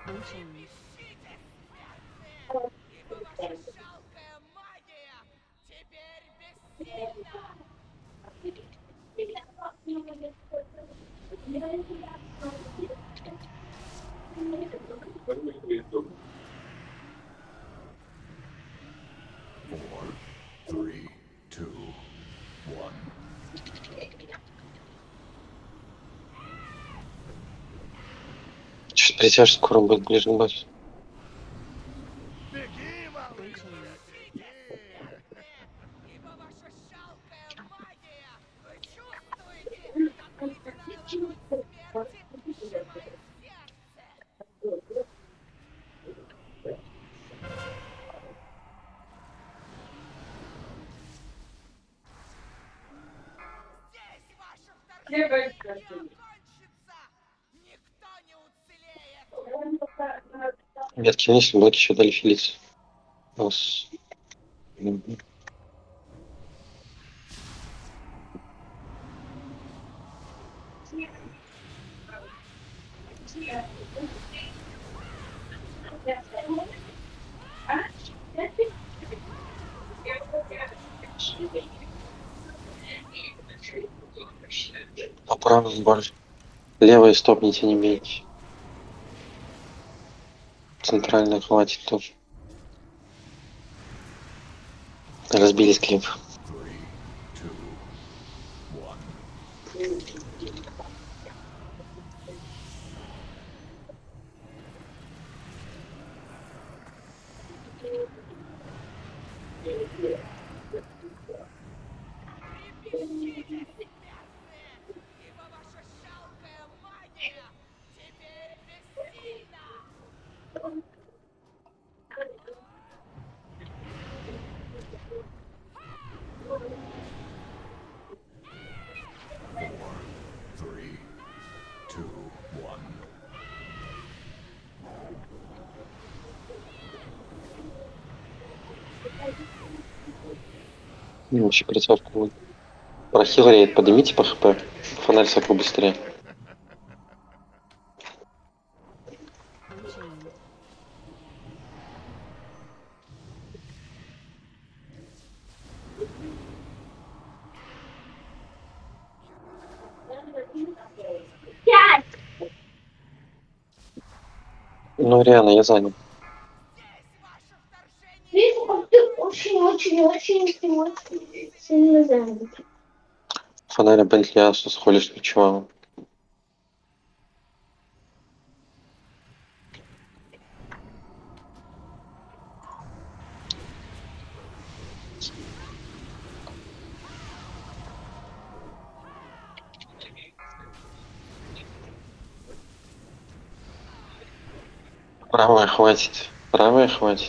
Сейчас притяж скоро будет ближе к боссу. Метки внесли, блоки еще дали филиться. Босс. Правый больше. Левый стопните, не бейте. Центральный хватит тоже. Разбились клип. Ну, вообще прицелка будет. Прохил рейд, поднимите по хп. Фонарь сокру быстрее. Ну, реально, я занят. Очень сильно занят. Фонарь Бентли Асус, холишь ключевого. Правая хватит. Правая хватит.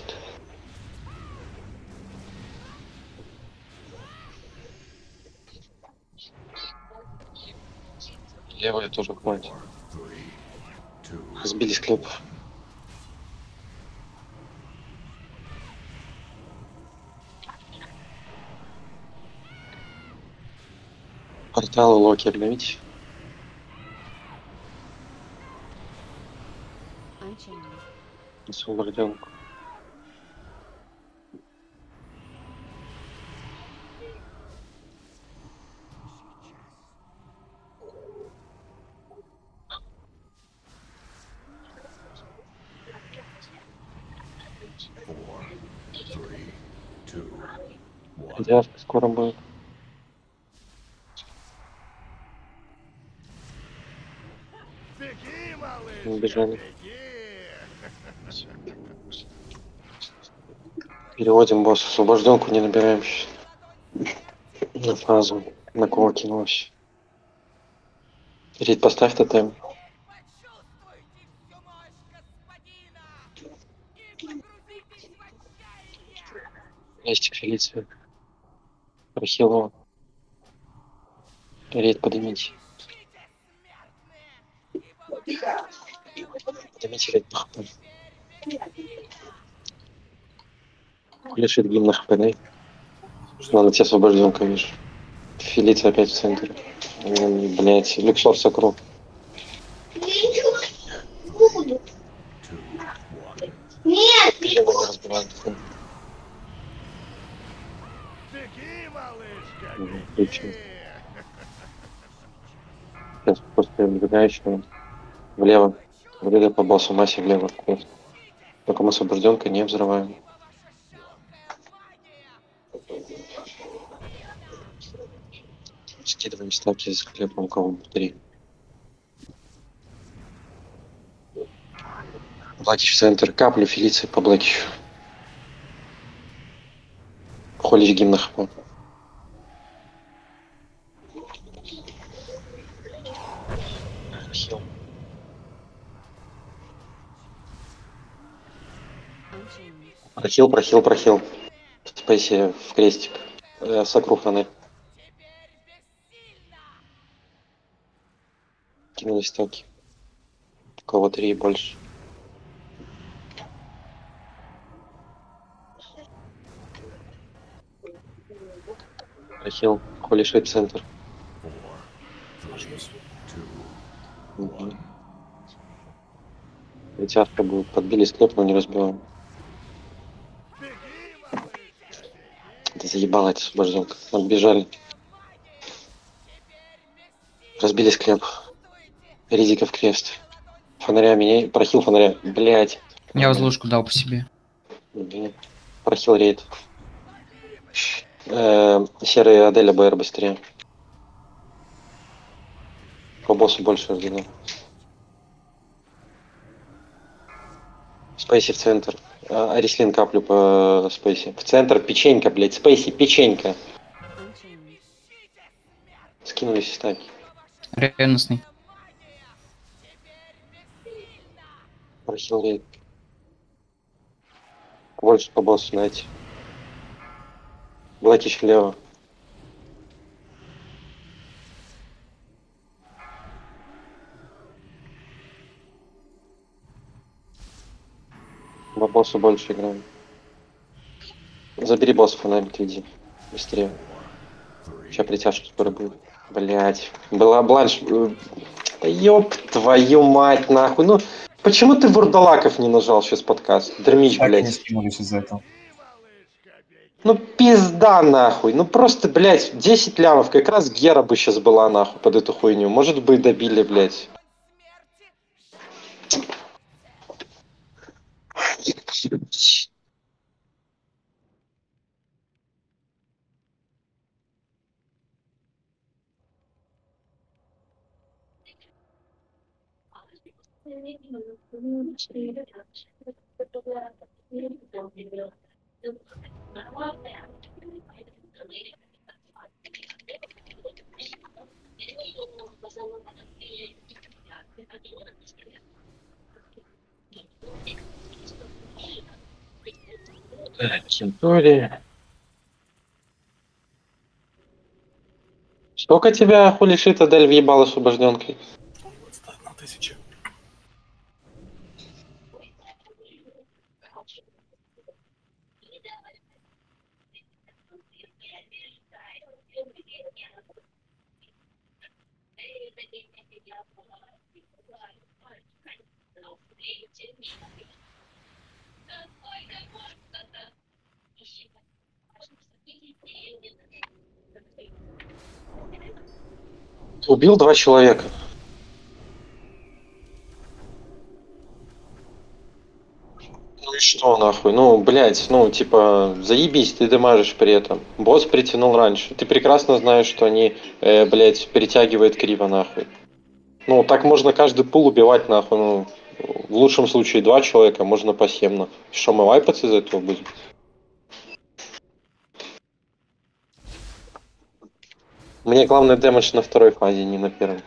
Левая тоже хватит. Сбились клип. Порталы Локи обновить. Освобожденку. Девка скоро будет. Убежали. Переводим босс. Освобожденку не набираем сейчас. На фазу. На кого кинулось. Рид, поставь тотем. Крестик Фелиция. Прохилова. Рейд поднимите. Поднимите рейд по хп. Лишит гимн на хп, дай. Ладно, тебе освобожденка, видишь. Фелиция опять в центре. Блять, Люксор сокру. Нет! Сейчас после наблюдающего влево. Влево по боссу массе влево. Только мы освобожденкой не взрываем. Скидываем ставки с клепом у кого внутри. Блакич в центр. Каплю Фелиции по Блакичу. Холич гимн на хп. Прохил. Спейси в крестик. Сокру фонарь. Кинули стаки. У кого 3 и больше. Прохил. Холиш центр. Вытяжка будет. Подбили склеп, но не разбиваем. Это заебало, эта освобожденка. Отбежали. Разбили склеп. Ризиков крест. Фонаря меня... Прохил фонаря. Блять. Я возлужку дал по себе. Прохил рейд. Серый Аделя БР быстрее. По боссу больше разделил. Спейси в центр. Арислин каплю по Спейси. В центр печенька, блядь. Спейси, печенька. Скинулись стаки. Ревностный. Прохил рейд. Больше по боссу, знаете. Блэкиш влево. По боссу больше играем. Забери босса, фонарик, иди. Быстрее. Сейчас притяжка скоро будет. Блять. Была бланш. Да ёб твою мать, нахуй. Ну, почему ты вурдалаков не нажал сейчас подкаст? Дермич, Так и не блядь. скинулись из-за этого. Ну пизда нахуй. Ну просто, блядь, 10 лямов. Как раз Гера бы сейчас была нахуй под эту хуйню. Может бы и добили, блядь. Кентори. Сколько тебя хулишит Адель въебал освобожденкой? 1000. Убил 2 человека. Ну и что нахуй? Ну, блядь, ну, типа, заебись, ты дамажишь при этом. Босс притянул раньше. Ты прекрасно знаешь, что они, блядь, перетягивают криво нахуй. Ну, так можно каждый пул убивать нахуй. Ну, в лучшем случае 2 человека, можно по 7. Что, мы вайпаться из этого будем? Мне главное дэмэдж на второй фазе, не на первой.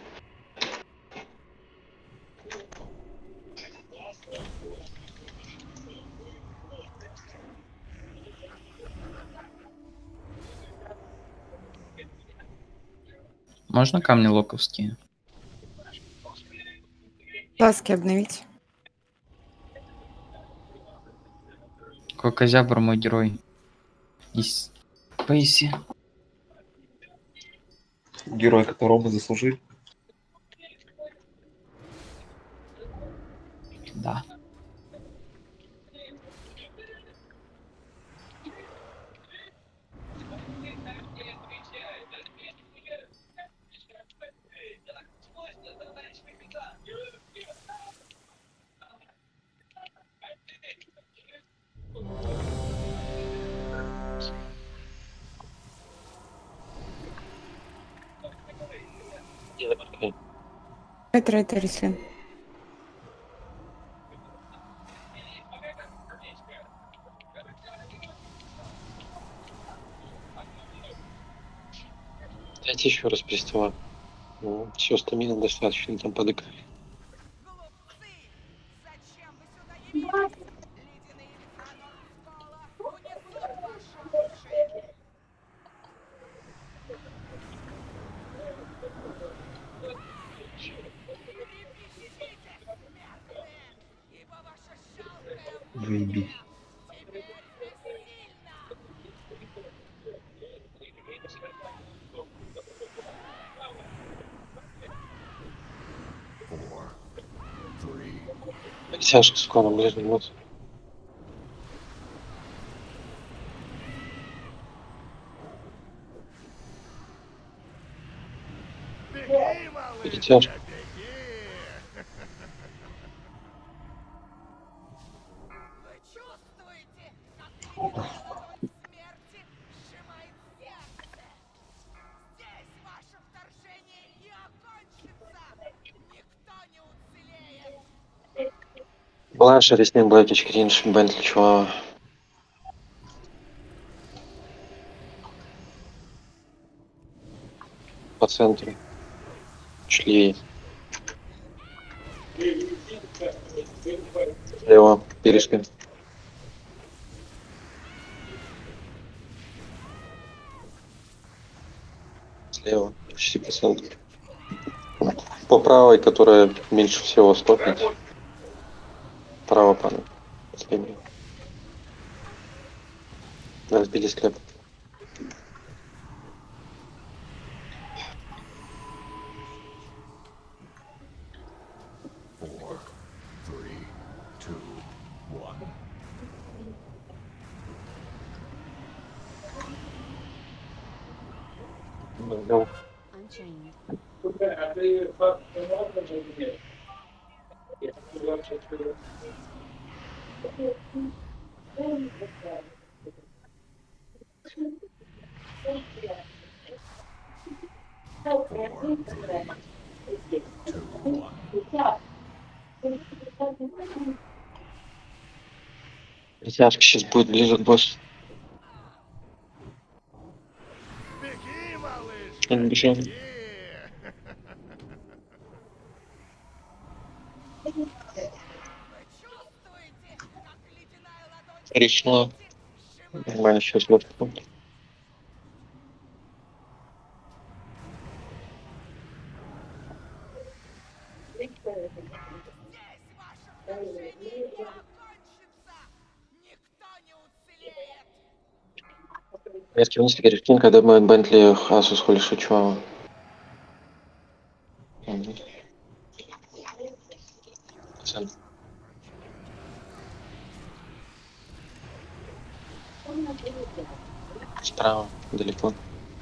Можно камни локовские? Ласки обновить. Кокозябр мой герой. Из Спейси. Герой, которого мы заслужили. Да. Это Арислин. Дайте еще раз приставать. Ну, все, стамина достаточно, там подыграли. Заебись. Тяжко скоро, ближний минут. Перетяжка. Бланш, Ресник, Блэкич, Кринж, Бентли, Чуава. По центру. Чуть левее. Слева. Перешли. Слева. Почти по центру. По правой, которая меньше всего стопить. Право пана. Последний. Разбили склеп. No. Притяжка сейчас будет ближе к боссу. Он бежал. Решила. Нормально, сейчас вот. Резкий вниз, Киркин, когда будет Бентли, Асус, Холишу, Чуава. Справа, далеко.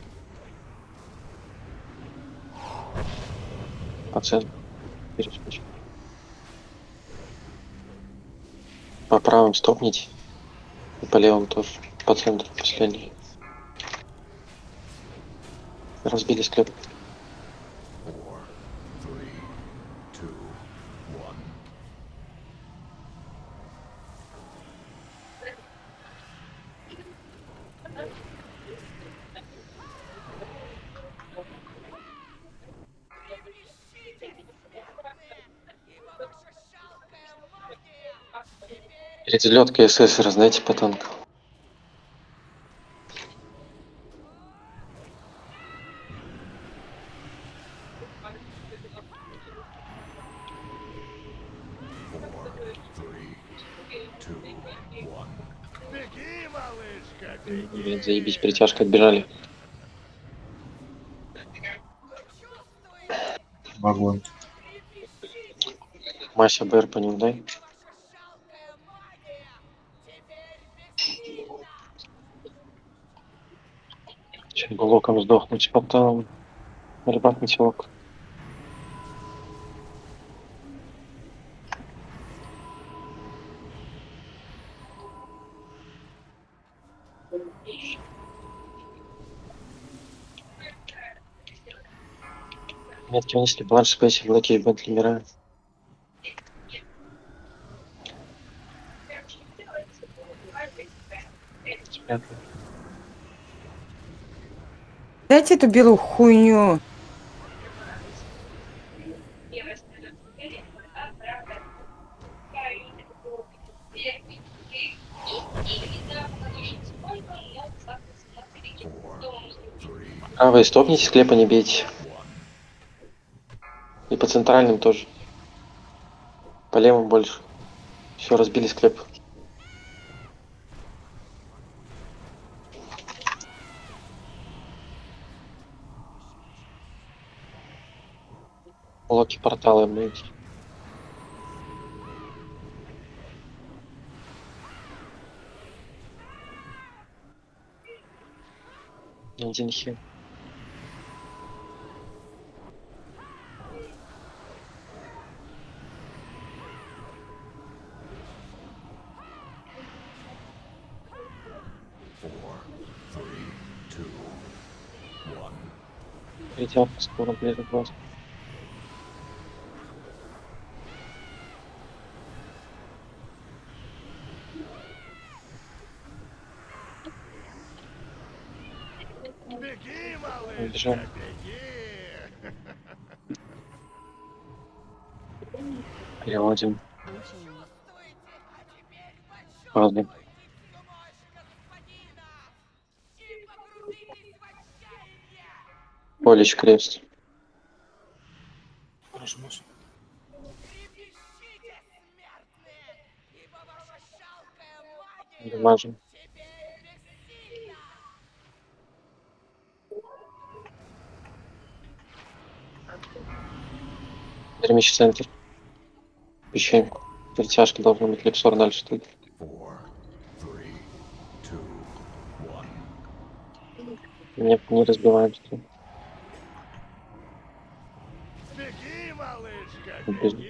Оцен. Перескочь. По правым стопните. И по левым тоже. По центру последний. Разбили склеп. Перезалетка СС раздайте по танку. Блин, заебись, притяжка, отбежали. Вагон. Мася БР по ним дай. Сейчас бы локом сдохнуть, потом рыбатнуть лок. Метки внесли, Бланш, Спейси, Блэки, Бентли, Мира. Дайте эту белую хуйню. А вы стопните, склепа не бейте. И по центральным тоже. По левым больше. Все, разбили склеп. Локи порталы мыть. Один хил. Притяжка скоро ближе к вас. Беги, Бежал. малышка, беги! Переводим. Ладно. Полич крест. Прожмусь. Дамажим. Дермич в центр. Печеньку. Притяжка должна быть липсор дальше тут. Не разбиваемся. Беги, малышка, Бежим. беги!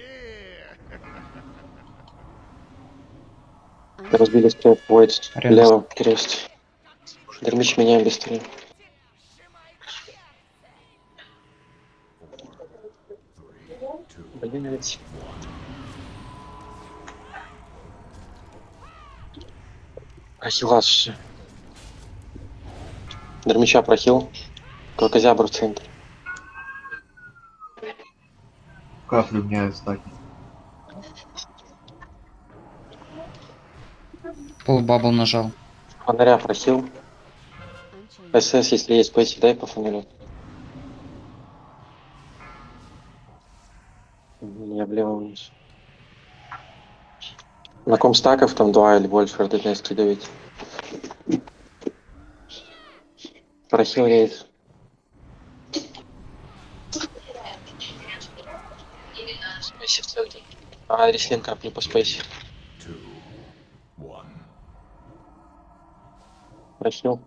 Разбили стрелку, Войт. Рядом. Лево, крест. Дермич меняем быстрее. Блять. Ахиллас все. Дермича прохил. Крокозябр в центре. Кафли меняют стаки. Полубабл нажал. Фонаря прохил. СС, если есть, пойти, дай по фонарю. Я влево вниз. На ком стаков там 2 или больше, РД-10 давить. Прохил рейд. Спейси в центре. А, Рислин капни по спейси. Прохил.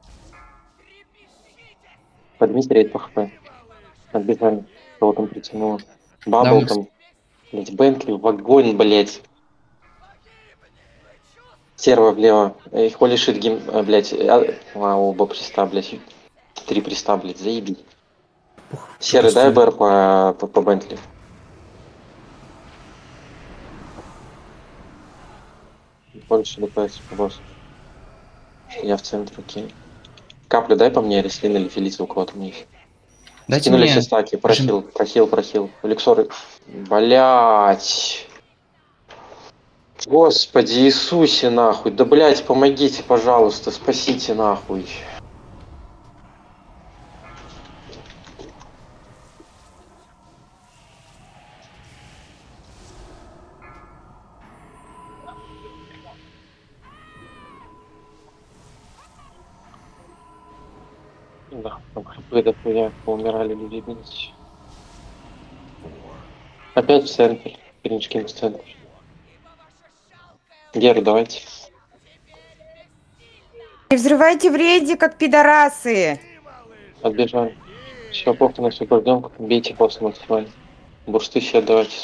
Поднимите рейд по хп. Отбежали. Кого там притянуло. Бабл Да, там. Блять, Бентли в огонь, блять. Серва влево. Холи шит гейм, блять. Оба приста, блять. 3 приста, блять, заебись. Серый, дай БР по Бентли. Больше ДПС по боссу. Я в центре, окей. Каплю дай по мне, Реслин или Фелиция у кого-то у них. Дайте Скинули мне... все стаки, прохил. Эликсоры. Блять. Господи Иисусе, нахуй. Да, блять, помогите, пожалуйста, спасите, нахуй. Да, там хп до хуя, поумирали люди, видите. Опять в центр. Гринчкин в центр. Геру, давайте. Не взрывайте в рейде, как пидорасы. Отбежали. Все, плохо на освобожденку. Бейте после максимально. Бурсты все отдавайте.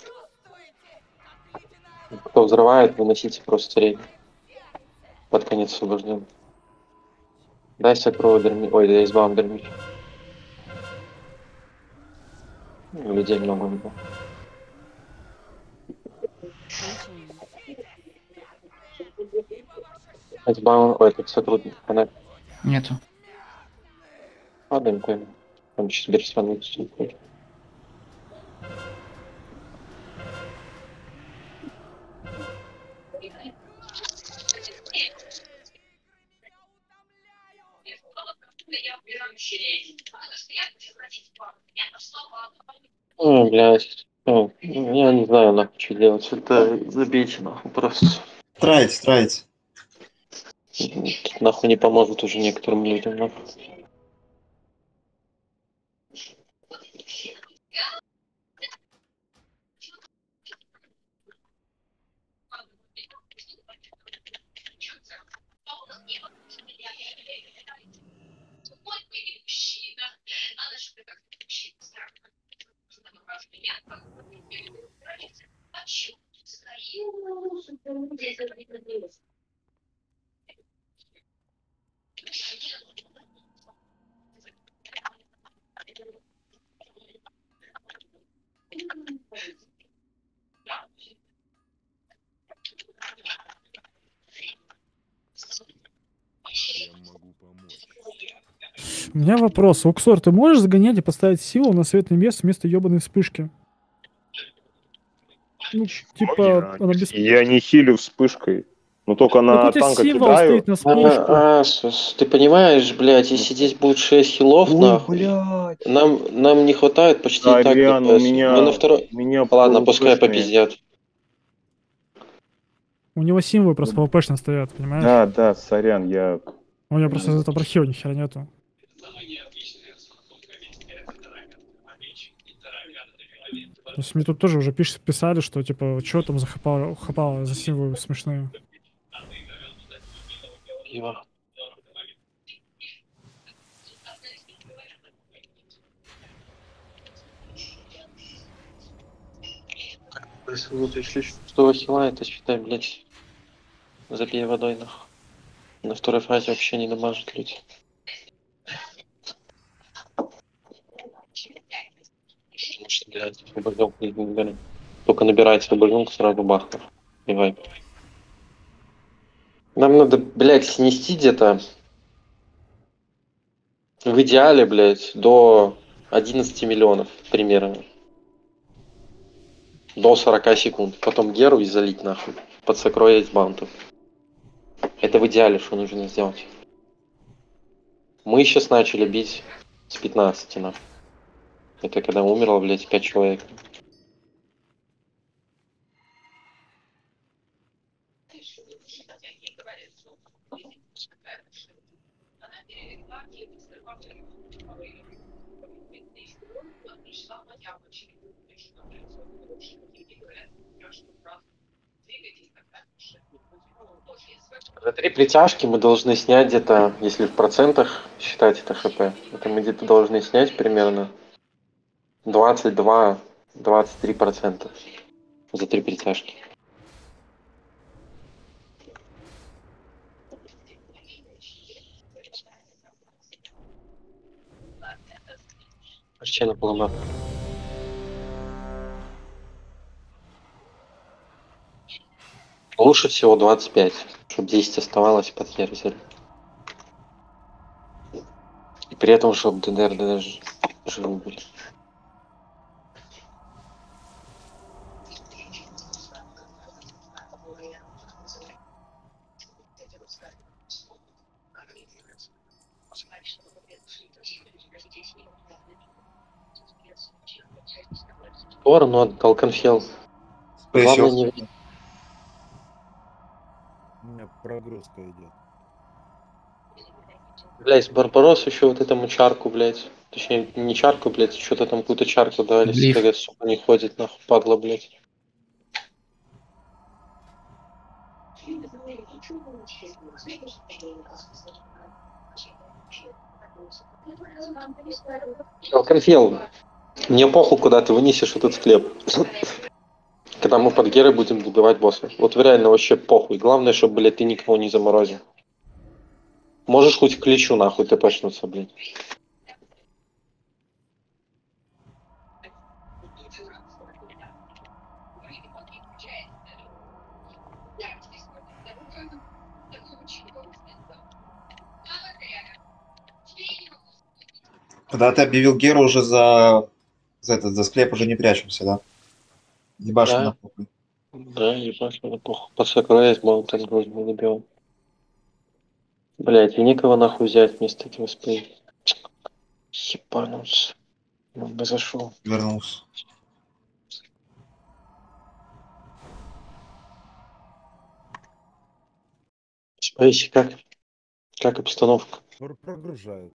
Кто взрывает, выносите просто рейд. Под конец освобожден. Дай сокрову дерми. Ой, да избавим дерми. Людей много не было. Избавим, ой, этот сотрудник. Она Нету. падаем, поймем. Там сейчас береспан все. Ой, блядь. Я не знаю, нахуй, что делать. Это забейте, нахуй, просто. Трайте. Тут, нахуй, не поможет уже некоторым людям, нахуй. У меня вопрос. Уксор, ты можешь загонять и поставить силу на светное место вместо ебаной вспышки? Ну, типа, она без... Я не хилю вспышкой. Ну только Так на у тебя танка символ кидаю. стоит на вспышку. Асус, ты понимаешь, блядь, если здесь будет 6 хилов, Ой, нахуй, блядь. нам не хватает почти и так Сорян, у ДПС. Мы на второй... меня Ладно, пускай PvP-шные. попиздят. У него символы просто PvP-шно стоят, понимаешь? Да, да, сорян, я... У него просто из этого архива ни хера нету. То есть мне тут тоже уже писали, что типа, что там за хапало за символы смешные. Пиво. Если вот если что хила, это считай, блядь, запей водой, нахуй. На второй фазе вообще не дамажат люди. Потому что, блядь, освобождёнку не говорю. Только набирает освобождёнку, сразу бахнув. И вайп. Нам надо, блядь, снести где-то в идеале, блядь, до 11 миллионов примерно. До 40 секунд. Потом Геру и залить нахуй. Под сокровищ баунтов. Это в идеале, что нужно сделать. Мы сейчас начали бить с 15 нахуй. Это когда умерло, блядь, 5 человек. За 3 притяжки мы должны снять где-то, если в процентах считать это хп, это мы где-то должны снять примерно 22-23% за 3 притяжки. Почти на полумер. Лучше всего 25, чтобы 10 оставалось под херзель. И при этом, чтобы ДДР живы были. Тор, но Толканфел. Главное не... У меня прогрузка идет. Блять, Барбарос еще вот этому чарку, блять. Точнее, не чарку, блять, что-то там какую-то чарку дали, Глиф. СТГ, сука, не ходит, нахуй, падла, блять. Толканфел, мне похуй, куда ты вынесешь этот склеп. Когда мы под Герой будем добивать босса. Вот реально вообще похуй. Главное, чтобы, блядь, ты никого не заморозил. Можешь хоть к Личу нахуй тпшнуться, блядь. Когда ты объявил Геру уже за склеп уже не прячемся, да? Ебашим Да. на похуй. Да, ебать, надо похуй. Под сокровищ был так грузно добил. Блядь, и никого нахуй взять вместо этого спей. Ебанулся. Он бы зашел. Вернулся. Спейси, как? Как обстановка? Прогружают.